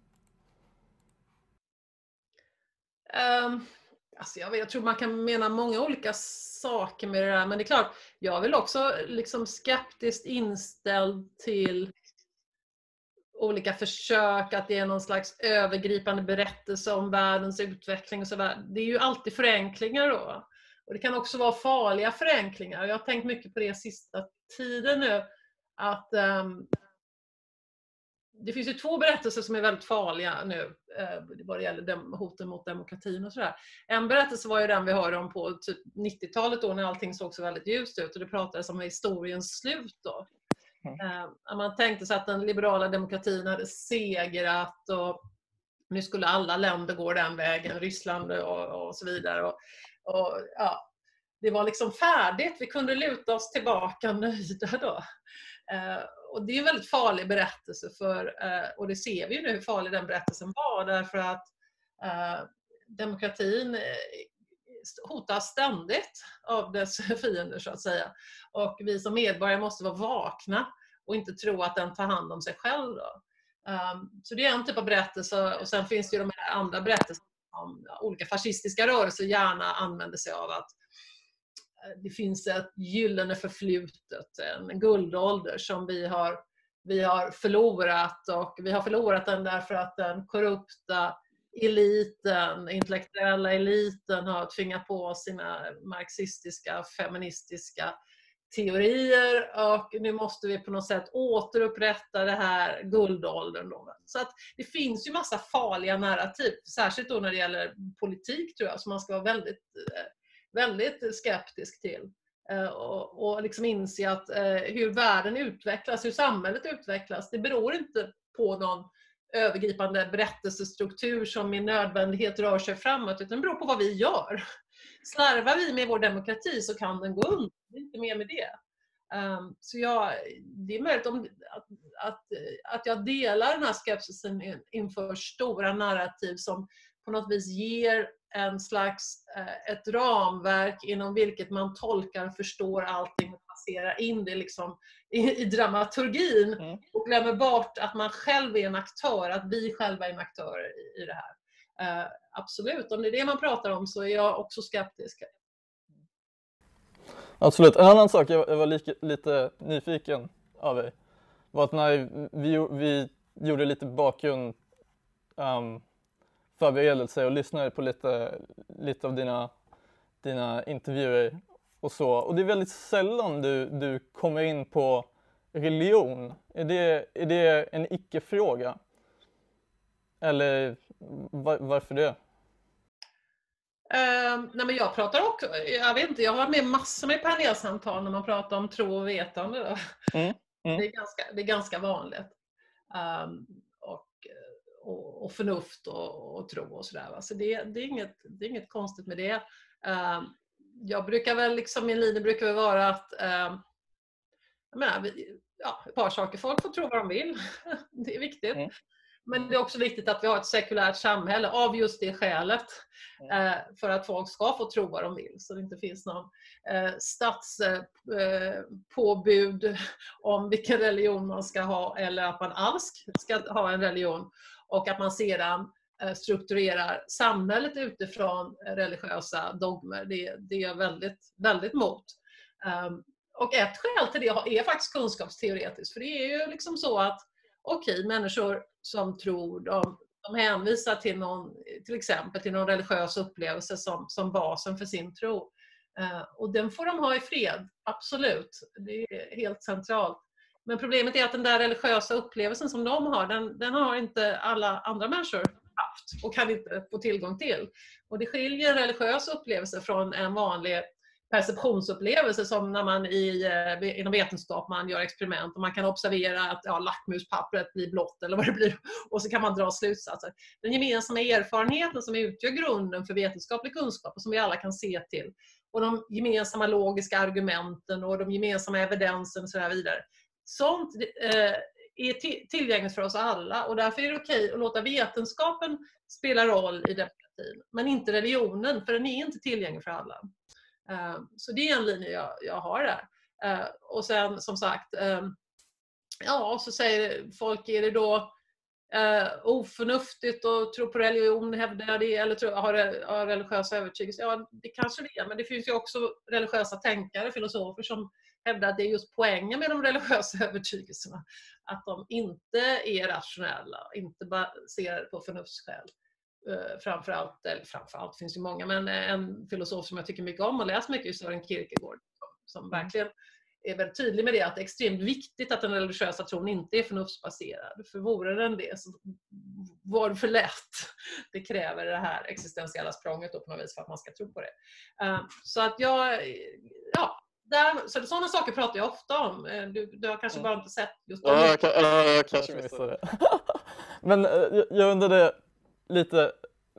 Speaker 2: alltså jag tror man kan mena många olika saker med det där, men det är klart, jag är väl också liksom skeptiskt inställd till olika försök att ge någon slags övergripande berättelse om världens utveckling och så där. Det är ju alltid förenklingar då. Och det kan också vara farliga förenklingar. Jag har tänkt mycket på det sista tiden nu, att det finns ju två berättelser som är väldigt farliga nu vad det gäller hoten mot demokratin och sådär. En berättelse var ju den vi hörde om på typ 90-talet då, när allting såg så väldigt ljust ut och det pratades om historiens slut då. Man tänkte sig att den liberala demokratin hade segrat och nu skulle alla länder gå den vägen, Ryssland och så vidare. Och ja, det var liksom färdigt, vi kunde luta oss tillbaka nöjda då. Och det är en väldigt farlig berättelse och det ser vi ju nu hur farlig den berättelsen var, därför att demokratin hotas ständigt av dess fiender så att säga. Och vi som medborgare måste vara vakna och inte tro att den tar hand om sig själv då. Så det är en typ av berättelse, och sen finns det ju de här andra berättelserna om olika fascistiska rörelser gärna använder sig av att det finns ett gyllene förflutet, en guldålder som vi har förlorat, och vi har förlorat den därför att den korrupta eliten, intellektuella eliten har tvingat på sina marxistiska, feministiska teorier, och nu måste vi på något sätt återupprätta det här guldåldern då. Så att det finns ju massa farliga narrativ, särskilt då när det gäller politik tror jag, som man ska vara väldigt, väldigt skeptisk till. Och liksom inse att hur världen utvecklas, hur samhället utvecklas, det beror inte på någon övergripande berättelsestruktur som i nödvändighet rör sig framåt, utan det beror på vad vi gör. Slarvar vi med vår demokrati så kan den gå under, det är inte mer med det. Så det är möjligt att jag delar den här skepsisen inför stora narrativ som på något vis ger en slags ett ramverk inom vilket man tolkar, förstår allting och passerar in det liksom i dramaturgin och glömmer bort att man själv är en aktör, att vi själva är en aktör i det här. Absolut, om det är det man pratar om så är jag också skeptisk.
Speaker 3: Absolut. En annan sak jag var lite nyfiken av dig var att när vi gjorde lite bakgrund förberedelse och lyssnade på lite av dina intervjuer och så. Och det är väldigt sällan du kommer in på religion. Är det en icke-fråga? Eller varför det?
Speaker 2: Nej, men jag pratar också, jag vet inte, jag har varit med massor med panelsamtal när man pratar om tro och vetande. Då. Det är ganska vanligt. Och förnuft och tro och sådär. Så det är inget konstigt med det. Jag brukar väl, liksom min linje brukar väl vara att ett par saker. Folk får tro vad de vill. Det är viktigt. Men det är också viktigt att vi har ett sekulärt samhälle av just det skälet. För att folk ska få tro vad de vill. Så det inte finns någon statspåbud om vilken religion man ska ha. Eller att man alls ska ha en religion. Och att man sedan strukturerar samhället utifrån religiösa dogmer. Det är jag väldigt, väldigt mot. Och ett skäl till det är faktiskt kunskapsteoretiskt. För det är ju liksom så att människor som tror, de hänvisar till exempel till någon religiös upplevelse som basen för sin tro. Och den får de ha i fred, absolut. Det är helt centralt. Men problemet är att den där religiösa upplevelsen som de har, den har inte alla andra människor haft och kan inte få tillgång till. Och det skiljer en religiös upplevelse från en vanlig perceptionsupplevelse, som när man inom vetenskap man gör experiment och man kan observera att lackmuspappret blir blått eller vad det blir, och så kan man dra slutsatser. Den gemensamma erfarenheten som utgör grunden för vetenskaplig kunskap och som vi alla kan se till, och de gemensamma logiska argumenten och de gemensamma evidensen och så där vidare. Sånt är tillgängligt för oss alla, och därför är det okej att låta vetenskapen spela roll i demokratin, men inte religionen, för den är inte tillgänglig för alla. Så det är en linje jag har där. Och sen som sagt, så säger folk, är det då oförnuftigt att tro på religion, hävdar det, eller har religiösa övertygelse? Ja, det kanske det är, men det finns ju också religiösa tänkare, filosofer som hävdar att det är just poängen med de religiösa övertygelserna, att de inte är rationella, inte baserade på förnuftsskäl. Framförallt finns ju många, men en filosof som jag tycker mycket om och läst mycket är Søren Kierkegaard, som verkligen är väldigt tydlig med det, att det är extremt viktigt att den religiösa tron inte är förnuftsbaserad. För vore den det så var det för lätt. Det kräver det här existentiella språnget på något vis för att man ska tro på det. Så att så sådana saker pratar jag ofta om. Du har kanske bara inte sett just det.
Speaker 3: Jag kanske missade det. Men jag undrade lite,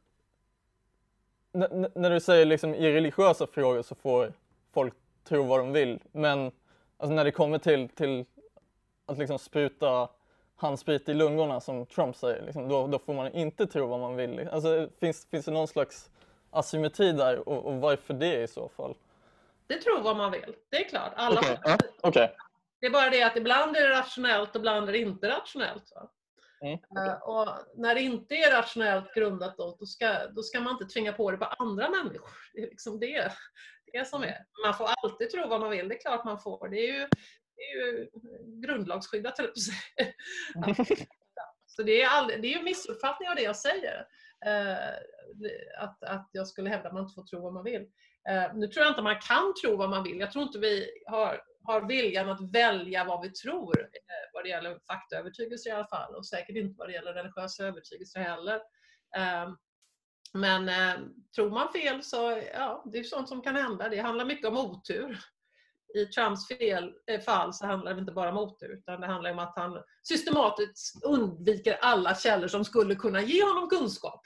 Speaker 3: när du säger liksom i religiösa frågor så får folk tro vad de vill, men alltså när det kommer till att liksom spruta handsprit i lungorna som Trump säger, liksom, då får man inte tro vad man vill. Alltså finns det någon slags asymmetri där och varför det i så fall?
Speaker 2: Det tror vad man vill. Det är klart. Alla
Speaker 3: Okej.
Speaker 2: Det är bara det att ibland är det rationellt och ibland är det inte rationellt. Va? Och när det inte är rationellt grundat då ska man inte tvinga på det på andra människor. Det är liksom det som är. Man får alltid tro vad man vill. Det är klart man får. Det är ju grundlagsskyddat. Så det är ju missuppfattning av det jag säger. Att jag skulle hävda att man inte får tro vad man vill. Nu tror jag inte man kan tro vad man vill. Jag tror inte vi har viljan att välja vad vi tror vad det gäller faktaövertygelse i alla fall, och säkert inte vad det gäller religiösa övertygelser heller. Men tror man fel så ja, det är sånt som kan hända. Det handlar mycket om otur. I Trumps fall så handlar det inte bara om otur, utan det handlar om att han systematiskt undviker alla källor som skulle kunna ge honom kunskap.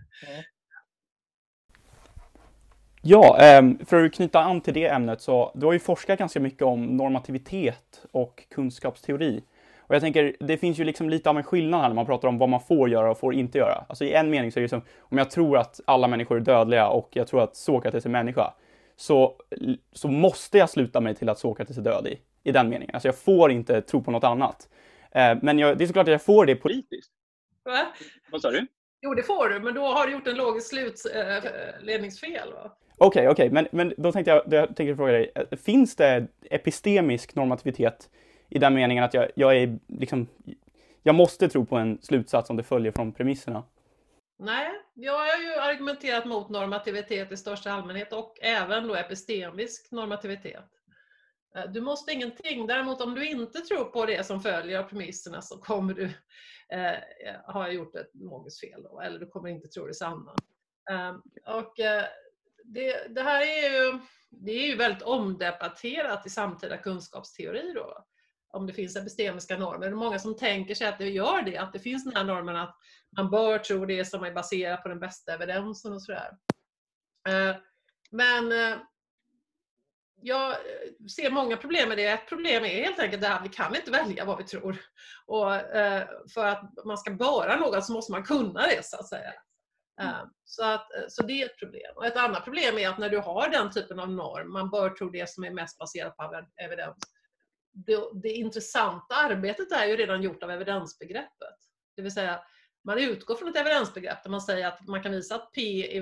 Speaker 1: Ja, för att knyta an till det ämnet så du har ju forskat ganska mycket om normativitet och kunskapsteori. Och jag tänker, det finns ju liksom lite av en skillnad här när man pratar om vad man får göra och får inte göra. Alltså i en mening så är det som, om jag tror att alla människor är dödliga och jag tror att Sokrates är människa, så måste jag sluta mig till att Sokrates är död i den meningen. Alltså jag får inte tro på något annat. Men det är såklart att jag får det politiskt.
Speaker 2: Va?
Speaker 1: Vad sa du?
Speaker 2: Jo, det får du, men då har du gjort en logisk slutledningsfel, va?
Speaker 1: Okej, men då tänkte jag fråga dig, finns det epistemisk normativitet i den meningen att jag måste tro på en slutsats om det följer från premisserna?
Speaker 2: Nej, jag har ju argumenterat mot normativitet i största allmänhet och även då epistemisk normativitet. Du måste ingenting. Däremot om du inte tror på det som följer av premisserna så kommer du ha gjort ett logiskt fel då, eller du kommer inte tro det sanna. Det här är ju väldigt omdebatterat i samtida kunskapsteori då. Om det finns epistemiska normer. Det är många som tänker sig att det gör det. Att det finns den här normen att man bör tro det som är baserat på den bästa evidensen och sådär. Men jag ser många problem med det. Ett problem är helt enkelt det här att vi kan inte välja vad vi tror. Och för att man ska vara något så måste man kunna det, så att säga. Så det är ett problem. Och ett annat problem är att när du har den typen av norm, man bör tro det som är mest baserat på evidens. Det intressanta arbetet är ju redan gjort av evidensbegreppet. Det vill säga, man utgår från ett evidensbegrepp där man säger att man kan visa att P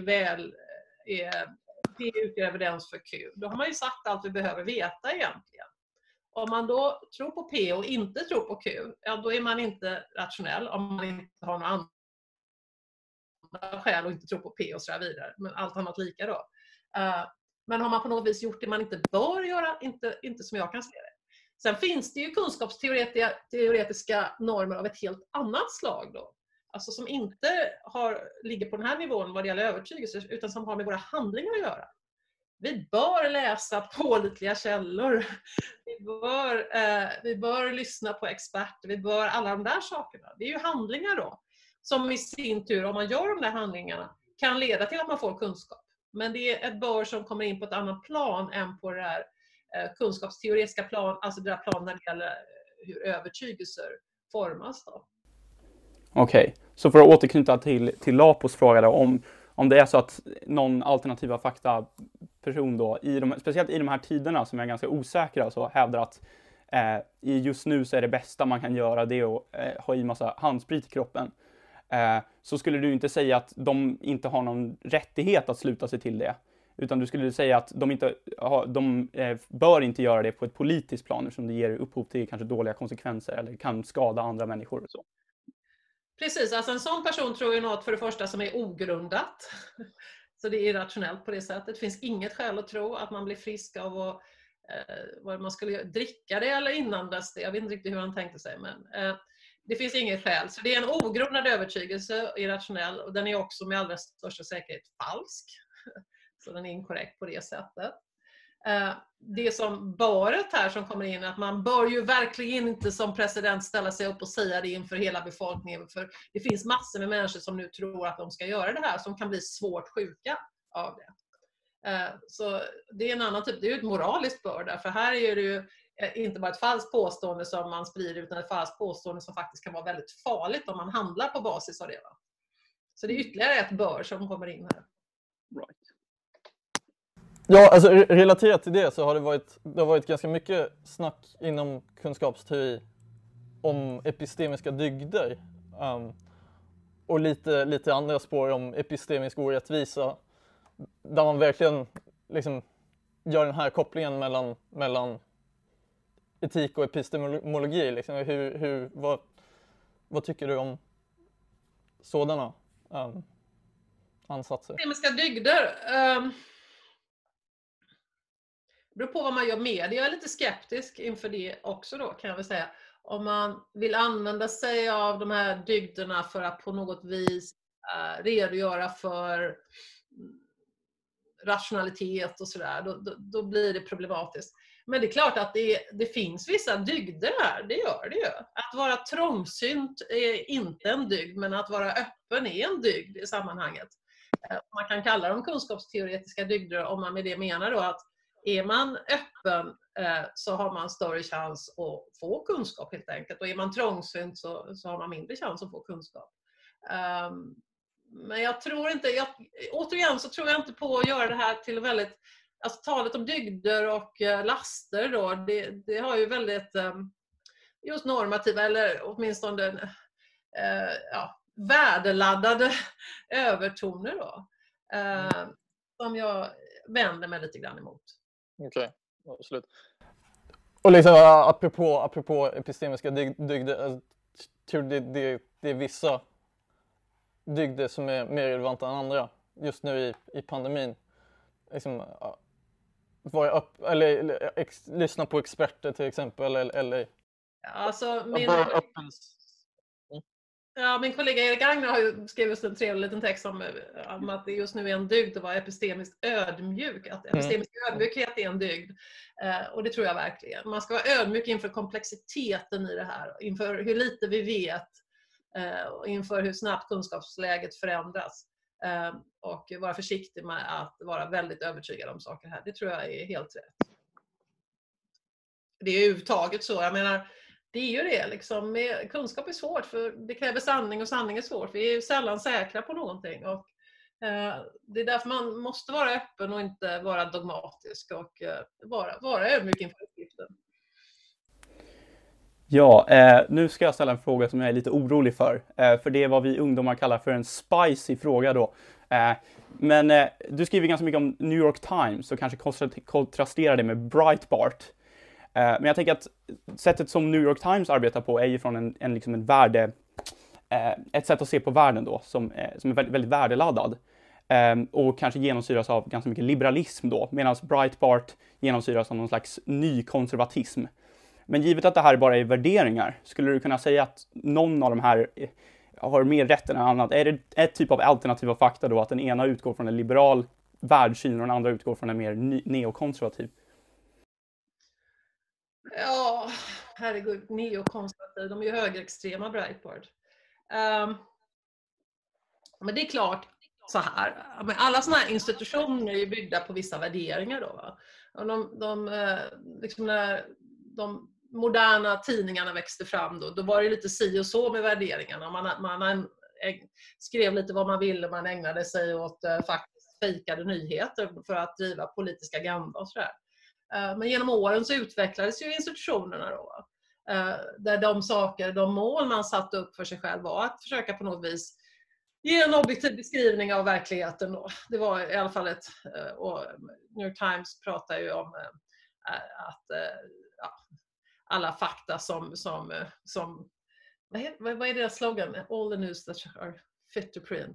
Speaker 2: utgör evidens för Q. Då har man ju sagt allt vi behöver veta egentligen. Om man då tror på P och inte tror på Q, ja, då är man inte rationell om man inte har några andra skäl och inte tror på P och så vidare. Men allt annat lika då. Men har man på något vis gjort det man inte bör göra, inte som jag kan se det. Sen finns det ju kunskapsteoretiska normer av ett helt annat slag då. Alltså som inte ligger på den här nivån vad det gäller övertygelse, utan som har med våra handlingar att göra. Vi bör läsa pålitliga källor. Vi bör lyssna på experter. Vi bör alla de där sakerna. Det är ju handlingar då. Som i sin tur, om man gör de där handlingarna, kan leda till att man får kunskap. Men det är ett bör som kommer in på ett annat plan än på det här kunskapsteoretiska plan, alltså det där plan när det gäller hur övertygelser formas då.
Speaker 1: Okej, så för att återknyta till Lapos fråga då, om det är så att någon alternativa fakta-person då, speciellt i de här tiderna som är ganska osäkra, så hävdar att just nu så är det bästa man kan göra det att ha i massa handsprit i kroppen. Så skulle du inte säga att de inte har någon rättighet att sluta sig till det. Utan du skulle säga att de bör inte göra det på ett politiskt plan, som det ger upphov till kanske dåliga konsekvenser eller kan skada andra människor och så.
Speaker 2: Precis, alltså en sån person tror ju något för det första som är ogrundat. Så det är irrationellt på det sättet. Det finns inget skäl att tro att man blir frisk av att vad man skulle dricka det eller inandas det. Jag vet inte riktigt hur han tänkte sig, men det finns inget skäl. Så det är en ogrundad övertygelse, irrationell, och den är också med allra största säkerhet falsk. Så den är inkorrekt på det sättet. Det som böret här som kommer in, att man bör ju verkligen inte som president ställa sig upp och säga det inför hela befolkningen, för det finns massor med människor som nu tror att de ska göra det här som kan bli svårt sjuka av det. Så det är en annan typ, det är ju ett moraliskt bör där, för här är det ju inte bara ett falskt påstående som man sprider, utan ett falskt påstående som faktiskt kan vara väldigt farligt om man handlar på basis av det. Va? Så det är ytterligare ett bör som kommer in här.
Speaker 1: Right.
Speaker 3: Ja, alltså relaterat till det så har det har varit ganska mycket snack inom kunskapsteori om epistemiska dygder. Och lite andra spår om epistemisk orättvisa. Där man verkligen liksom gör den här kopplingen mellan etik och epistemologi. Liksom. Vad tycker du om sådana ansatser?
Speaker 2: Epistemiska dygder. Det beror på vad man gör med det. Jag är lite skeptisk inför det också då, kan jag väl säga. Om man vill använda sig av de här dygderna för att på något vis redogöra för rationalitet och sådär, då blir det problematiskt. Men det är klart att det finns vissa dygder här, det gör det ju. Att vara trångsynt är inte en dygd, men att vara öppen är en dygd i sammanhanget. Man kan kalla dem kunskapsteoretiska dygder om man med det menar då att är man öppen så har man större chans att få kunskap helt enkelt. Och är man trångsynt så har man mindre chans att få kunskap. Men jag tror inte, återigen så tror jag inte på att göra det här till väldigt, alltså talet om dygder och laster då, det har ju väldigt just normativa eller åtminstone värdeladdade övertoner då. Som jag vänder mig lite grann emot.
Speaker 3: Okej, absolut. Och liksom apropå epistemiska dygder, tror det är vissa dygder som är mer relevanta än andra just nu i pandemin. Liksom, lyssna på experter till exempel eller
Speaker 2: alltså min kollega Erik Agner har ju skrivit en trevlig liten text om att det just nu är en dygd att vara epistemiskt ödmjuk. Att epistemisk ödmjukhet är en dygd. Och det tror jag verkligen. Man ska vara ödmjuk inför komplexiteten i det här. Inför hur lite vi vet. Inför hur snabbt kunskapsläget förändras. Och vara försiktig med att vara väldigt övertygad om saker här. Det tror jag är helt rätt. Det är överhuvudtaget så. Jag menar, det är ju det liksom. Kunskap är svårt för det kräver sanning och sanning är svårt. Vi är ju sällan säkra på någonting. Och, det är därför man måste vara öppen och inte vara dogmatisk och vara ödmjuk inför uppgiften.
Speaker 1: Ja, nu ska jag ställa en fråga som jag är lite orolig för. För det är vad vi ungdomar kallar för en spicy fråga då. Men du skriver ganska mycket om New York Times och kanske kontrasterar det med Breitbart. Men jag tänker att sättet som New York Times arbetar på är ju från en värde, ett sätt att se på världen då som är väldigt, väldigt värdeladdad. Och kanske genomsyras av ganska mycket liberalism då, medan Breitbart genomsyras av någon slags ny konservatism. Men givet att det här bara är värderingar, skulle du kunna säga att någon av de här har mer rätt än en annan? Är det ett typ av alternativa fakta då, att den ena utgår från en liberal världssyn och den andra utgår från en mer neokonservativ?
Speaker 2: Ja, herregud, neokonservativ, de är ju högerextrema Breitbart. Men det är klart så här, alla såna här institutioner är ju byggda på vissa värderingar då, va? Och liksom när de moderna tidningarna växte fram då var det lite si och så med värderingarna. Man skrev lite vad man ville, man ägnade sig åt faktiskt fejkade nyheter för att driva politisk agenda och sådär. Men genom åren så utvecklades ju institutionerna då. Där de mål man satte upp för sig själv var att försöka på något vis ge en objektiv beskrivning av verkligheten då. Det var i alla fall och New York Times pratar ju om att alla fakta som vad är deras slogan? All the news that are fit to print.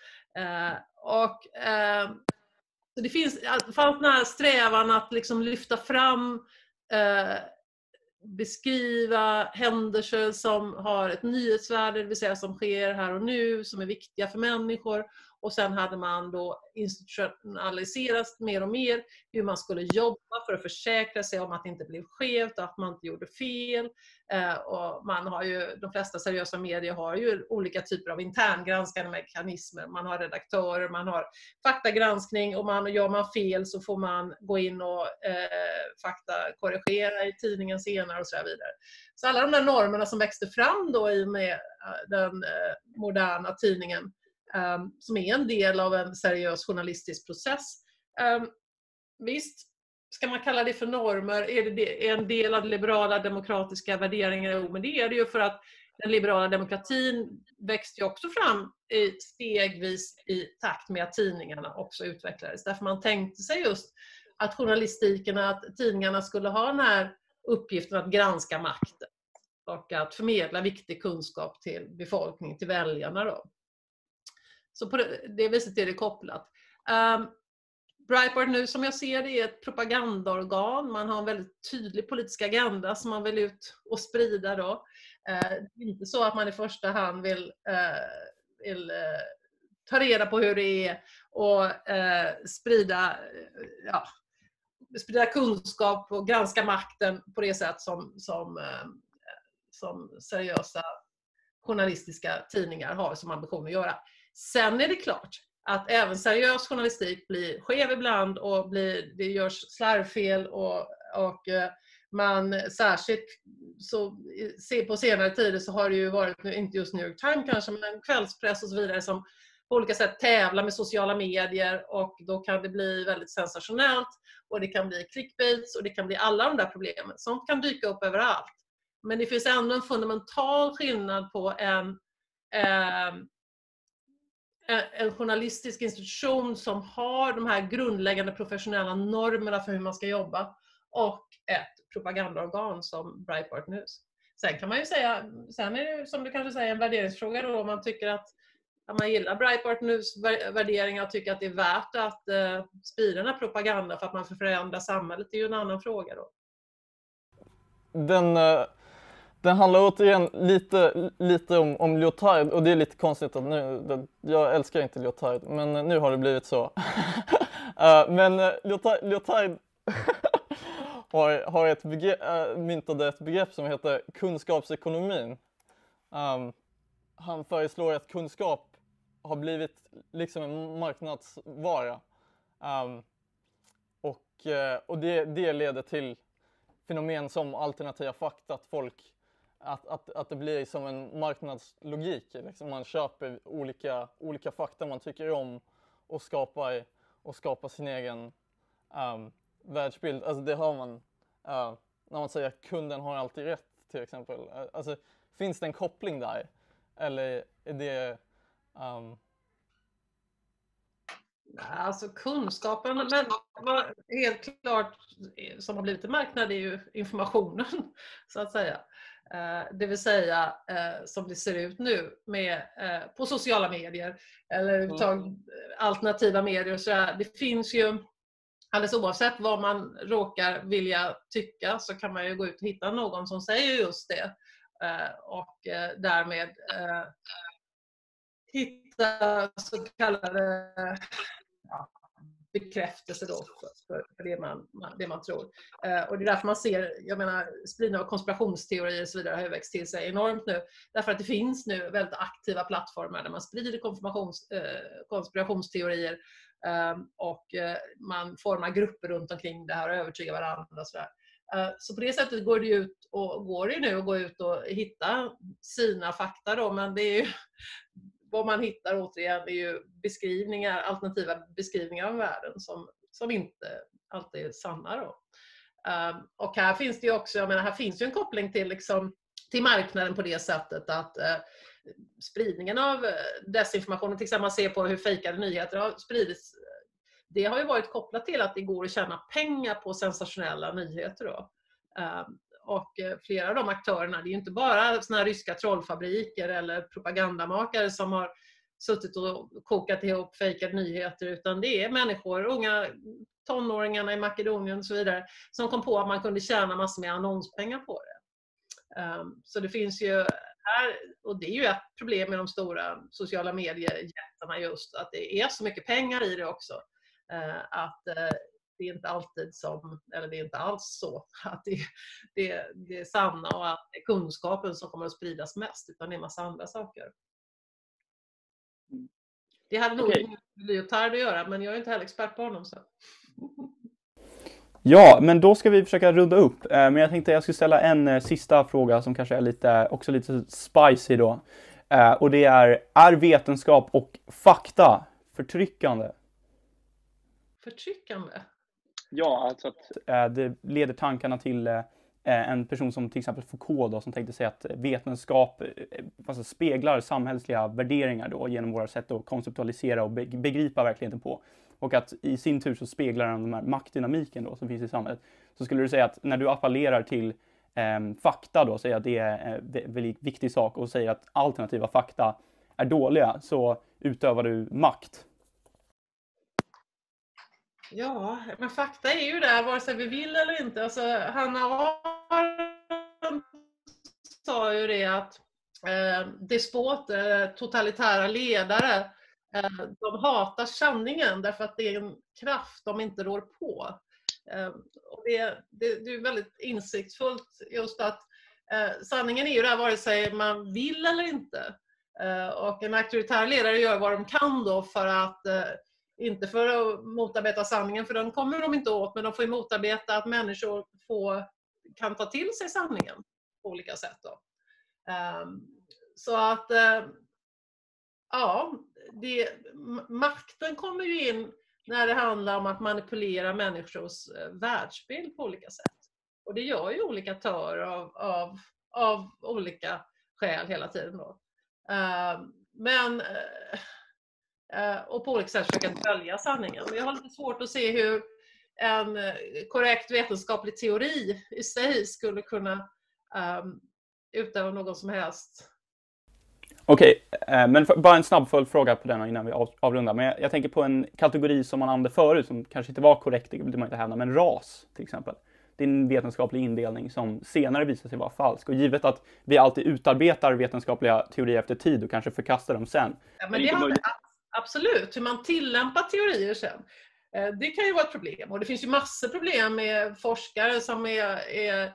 Speaker 2: Så det fanns den här strävan att liksom lyfta fram, beskriva händelser som har ett nyhetsvärde, det vill säga som sker här och nu, som är viktiga för människor. Och sen hade man då institutionaliserat mer och mer hur man skulle jobba för att försäkra sig om att det inte blev skevt och att man inte gjorde fel. Och man har ju, de flesta seriösa medier har ju olika typer av interngranskande mekanismer. Man har redaktörer, man har faktagranskning och gör man fel så får man gå in och faktakorrigera i tidningen senare och så vidare. Så alla de där normerna som växte fram då i med den moderna tidningen som är en del av en seriös journalistisk process visst, ska man kalla det för normer? Är det en del av liberala demokratiska värderingar? Jo, men det är det ju, för att den liberala demokratin växte ju också fram stegvis i takt med att tidningarna också utvecklades. Därför man tänkte sig just att journalistikerna, att tidningarna skulle ha den här uppgiften att granska makten och att förmedla viktig kunskap till befolkningen, till väljarna då. Så på det viset är det kopplat. Breitbart nu, som jag ser det, är ett propagandaorgan. Man har en väldigt tydlig politisk agenda som man vill ut och sprida då. Det är inte så att man i första hand vill ta reda på hur det är och sprida kunskap och granska makten på det sätt som seriösa journalistiska tidningar har som ambition att göra. Sen är det klart att även seriös journalistik blir skev ibland och det görs slarvfel och man särskilt så på senare tider så har det ju varit, inte just New York Times kanske, men kvällspress och så vidare som på olika sätt tävlar med sociala medier, och då kan det bli väldigt sensationellt och det kan bli clickbaits och det kan bli alla de där problemen. Sånt kan dyka upp överallt. Men det finns ändå en fundamental skillnad på en journalistisk institution som har de här grundläggande professionella normerna för hur man ska jobba och ett propagandaorgan som Breitbart News. Sen kan man ju säga, sen är det som du kanske säger en värderingsfråga då, om man tycker att man gillar Breitbart News värderingar och tycker att det är värt att sprida den här propaganda för att man får förändra samhället, det är ju en annan fråga då.
Speaker 3: Den handlar återigen lite om Lyotard, och det är lite konstigt att jag älskar inte Lyotard, men nu har det blivit så. Men Lyotard har myntade ett begrepp som heter kunskapsekonomin. Han föreslår att kunskap har blivit liksom en marknadsvara. Och det leder till fenomen som alternativa fakta, att det blir som en marknadslogik. Liksom man köper olika fakta man tycker om och skapar sin egen världsbild. Alltså det har man när man säger att kunden har alltid rätt till exempel. Alltså finns det en koppling där? Eller är det...
Speaker 2: Alltså kunskapen, men helt klart som har blivit en marknad är ju informationen så att säga. Det vill säga som det ser ut nu med på sociala medier eller alternativa medier och så där. Det finns ju alldeles oavsett vad man råkar vilja tycka, så kan man ju gå ut och hitta någon som säger just det och därmed hitta så kallade bekräftelse då för det man tror. Och det är därför man ser, jag menar, spridning av konspirationsteorier och så vidare har ju växt till sig enormt nu. Därför att det finns nu väldigt aktiva plattformar där man sprider konspirationsteorier och man formar grupper runt omkring det här och övertygar varandra och sådär. Så på det sättet går det nu att gå ut och hitta sina fakta då, men det är ju vad man hittar återigen är ju alternativa beskrivningar av världen som inte alltid är sanna då. Och här finns det ju också, jag menar, här finns ju en koppling till marknaden på det sättet att spridningen av desinformation, till exempel man ser på hur fejkade nyheter har spridits, det har ju varit kopplat till att det går att tjäna pengar på sensationella nyheter då. Och flera av de aktörerna, det är ju inte bara såna här ryska trollfabriker eller propagandamakare som har suttit och kokat ihop fejkade nyheter, utan det är människor, unga tonåringarna i Makedonien och så vidare, som kom på att man kunde tjäna massor med annonspengar på det. Så det finns ju här, och det är ju ett problem med de stora sociala mediejättarna just, att det är så mycket pengar i det också. Att det är inte alltid eller det är inte alls så att det är sanna och att det är kunskapen som kommer att spridas mest, utan det är en massa andra saker. Det hade nog med Lyotard att göra, men jag är inte heller expert på honom. Så.
Speaker 1: Ja, men då ska vi försöka runda upp. Men jag tänkte jag skulle ställa en sista fråga som kanske är också lite spicy då. Och det är vetenskap och fakta förtryckande?
Speaker 2: Förtryckande?
Speaker 1: Ja, alltså att det leder tankarna till en person som till exempel Foucault då, som tänkte sig att vetenskap speglar samhällsliga värderingar då, genom våra sätt att konceptualisera och begripa verkligheten på. Och att i sin tur så speglar den här maktdynamiken då, som finns i samhället. Så skulle du säga att när du appellerar till fakta då, säger att det är en väldigt viktig sak, och säger att alternativa fakta är dåliga, så utövar du makt.
Speaker 2: Ja, men fakta är ju där vare sig vi vill eller inte. Alltså, Hannah Arendt sa ju det att despoter, totalitära ledare, de hatar sanningen därför att det är en kraft de inte rår på. Och det är väldigt insiktsfullt just att sanningen är ju där vare sig man vill eller inte. Och en auktoritär ledare gör vad de kan då för att inte för att motarbeta sanningen, för den kommer de inte åt, men de får ju motarbeta att människor kan ta till sig sanningen på olika sätt då. Så att ja, makten kommer ju in när det handlar om att manipulera människors världsbild på olika sätt. Och det gör ju olika aktörer av olika skäl hela tiden då. Och på olika sätt försöka dölja sanningen. Men jag har lite svårt att se hur en korrekt vetenskaplig teori i sig skulle kunna utöva någon som helst.
Speaker 1: Okej, men bara en snabb följdfråga på den innan vi avrundar. Men jag tänker på en kategori som man använde förut som kanske inte var korrekt, det vill man inte hävda, men ras till exempel. Det är en vetenskaplig indelning som senare visar sig vara falsk. Och givet att vi alltid utarbetar vetenskapliga teorier efter tid och kanske förkastar dem sen.
Speaker 2: Ja, men det har absolut, hur man tillämpar teorier sen. Det kan ju vara ett problem. Och det finns ju massor problem med forskare som är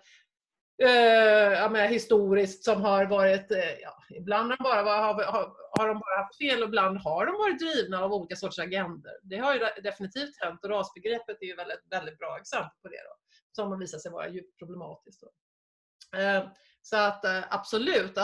Speaker 2: historiskt som har varit, ibland har de bara haft fel och ibland har de varit drivna av olika sorters agender. Det har ju definitivt hänt, och rasbegreppet är ju väldigt, väldigt bra exempel på det då, som har visat sig vara djupt problematiskt då. Så att absolut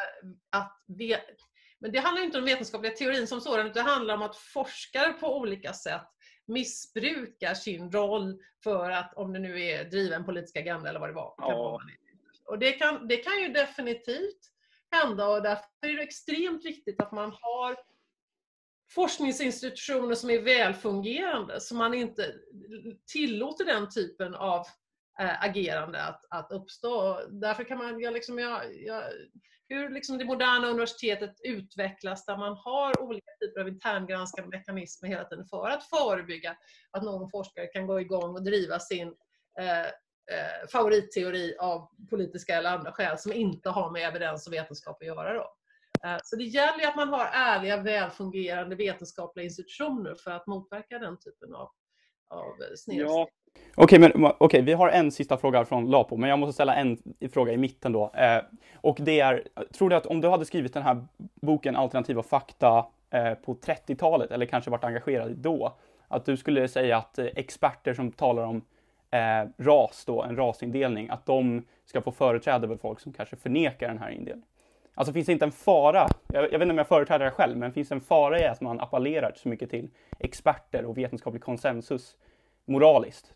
Speaker 2: men det handlar inte om vetenskapliga teorin som sådan, utan det handlar om att forskare på olika sätt missbrukar sin roll för att, om det nu är driva en politisk agenda eller vad det var.
Speaker 1: Ja.
Speaker 2: Och det kan ju definitivt hända, och därför är det extremt viktigt att man har forskningsinstitutioner som är välfungerande, så man inte tillåter den typen av agerande att uppstå. Därför kan man hur det moderna universitetet utvecklas, där man har olika typer av interngranskande mekanismer hela tiden för att förebygga att någon forskare kan gå igång och driva sin favoritteori av politiska eller andra skäl som inte har med evidens och vetenskap att göra då. Så det gäller att man har ärliga, välfungerande vetenskapliga institutioner för att motverka den typen av snedsteg.
Speaker 1: Ja. Okej, vi har en sista fråga från Lapo, men jag måste ställa en fråga i mitten då. Och det är, tror du att om du hade skrivit den här boken Alternativa fakta på 30-talet, eller kanske varit engagerad då, att du skulle säga att experter som talar om ras då, en rasindelning, att de ska få företräda över folk som kanske förnekar den här indelningen? Alltså finns det inte en fara, jag vet inte om jag företräder det själv, men finns det en fara i att man appellerar så mycket till experter och vetenskaplig konsensus moraliskt?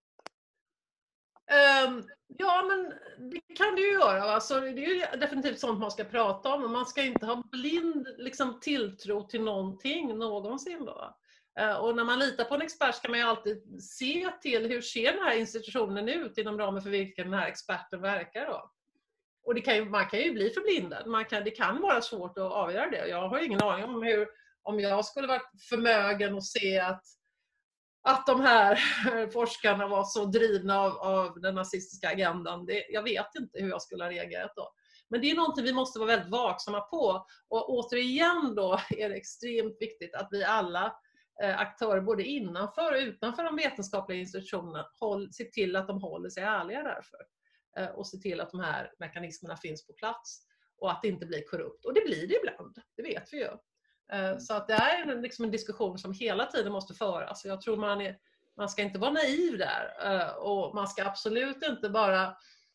Speaker 2: Ja, men det kan det ju göra. Alltså, det är ju definitivt sånt man ska prata om. Man ska inte ha blind tilltro till någonting någonsin då. Och när man litar på en expert ska man ju alltid se till hur ser den här institutionen ut inom ramen för vilken den här experten verkar då. Och man kan ju bli förblindad. Det kan vara svårt att avgöra det. Jag har ingen aning om jag skulle varit förmögen att se att de här forskarna var så drivna av den nazistiska agendan. Jag vet inte hur jag skulle ha reagerat då. Men det är någonting vi måste vara väldigt vaksamma på. Och återigen då är det extremt viktigt att vi alla aktörer, både innanför och utanför de vetenskapliga institutionerna, ser till att de håller sig ärliga därför. Och se till att de här mekanismerna finns på plats. Och att det inte blir korrupt. Och det blir det ibland, det vet vi ju. Så att det är en diskussion som hela tiden måste föras. Jag tror man ska inte vara naiv där. Och man ska absolut inte bara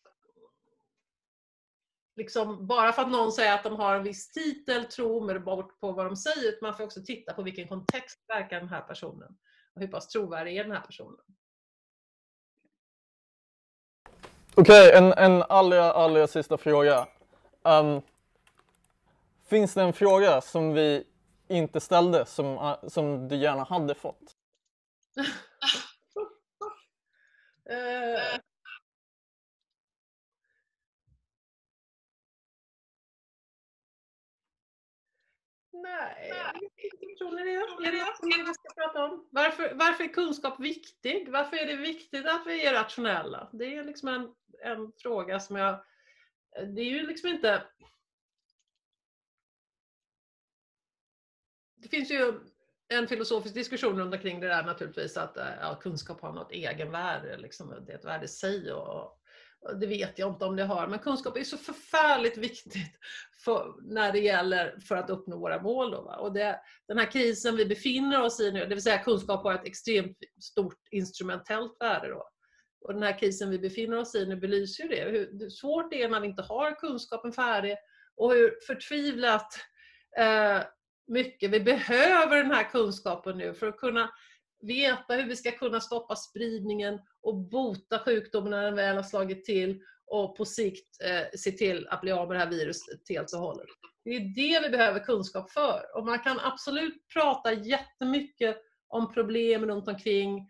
Speaker 2: för att någon säger att de har en viss titel tro med bort på vad de säger. Man får också titta på vilken kontext verkar den här personen. Och hur pass trovärdig är den här personen.
Speaker 3: Okej, en allra sista fråga. Finns det en fråga som vi inte ställde som du gärna hade fått?
Speaker 2: Nej, tror ni det? Är det som vi ska prata om? Varför är kunskap viktig? Varför är det viktigt att vi är rationella? Det är liksom en fråga som det är ju liksom inte... Det finns ju en filosofisk diskussion runt omkring det där naturligtvis, att kunskap har något egenvärde, liksom, det är ett värde i sig och det vet jag inte om det har, men kunskap är så förfärligt viktigt när det gäller för att uppnå våra mål då, va? Och den här krisen vi befinner oss i nu, det vill säga kunskap har ett extremt stort instrumentellt värde då. Och den här krisen vi befinner oss i nu belyser ju det, hur svårt det är när vi inte har kunskapen färdig och hur förtvivlat mycket vi behöver den här kunskapen nu för att kunna veta hur vi ska kunna stoppa spridningen och bota sjukdomen när den väl har slagit till och på sikt se till att bli av med det här viruset helt och hållet. Det är det vi behöver kunskap för. Och man kan absolut prata jättemycket om problem runt omkring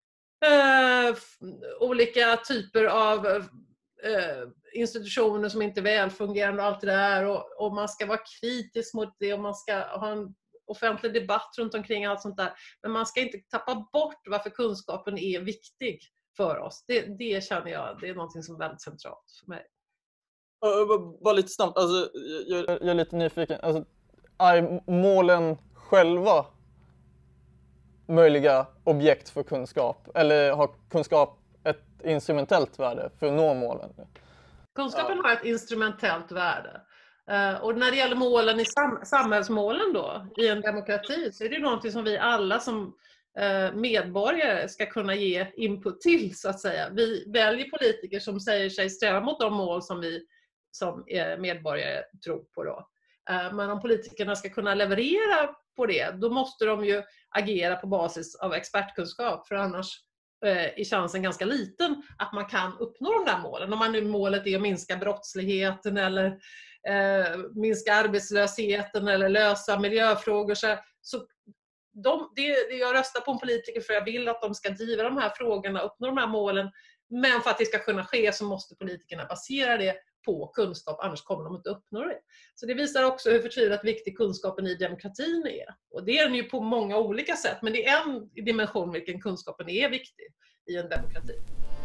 Speaker 2: olika typer av institutioner som inte är välfungerande och allt det där, och man ska vara kritisk mot det och man ska ha en offentlig debatt runt omkring allt sånt där, men man ska inte tappa bort varför kunskapen är viktig för oss. Det känner jag, det är någonting som är väldigt centralt för mig.
Speaker 3: Bara lite snabbt, alltså, jag är lite nyfiken, alltså, är målen själva möjliga objekt för kunskap, eller har kunskap ett instrumentellt värde för att nå målen?
Speaker 2: Kunskapen har ett instrumentellt värde. Och när det gäller målen i samhällsmålen då, i en demokrati, så är det någonting som vi alla som medborgare ska kunna ge input till, så att säga. Vi väljer politiker som säger sig sträva mot de mål som vi som medborgare tror på då. Men om politikerna ska kunna leverera på det, då måste de ju agera på basis av expertkunskap, för annars är chansen ganska liten att man kan uppnå de där målen. Om man nu målet är att minska brottsligheten eller minska arbetslösheten eller lösa miljöfrågor, så jag röstar på en politiker för jag vill att de ska driva de här frågorna, uppnå de här målen, men för att det ska kunna ske så måste politikerna basera det på kunskap, annars kommer de inte uppnå det. Så det visar också hur förtvivlat viktig kunskapen i demokratin är. Och det är den ju på många olika sätt, men det är en dimension vilken kunskapen är viktig i en demokrati.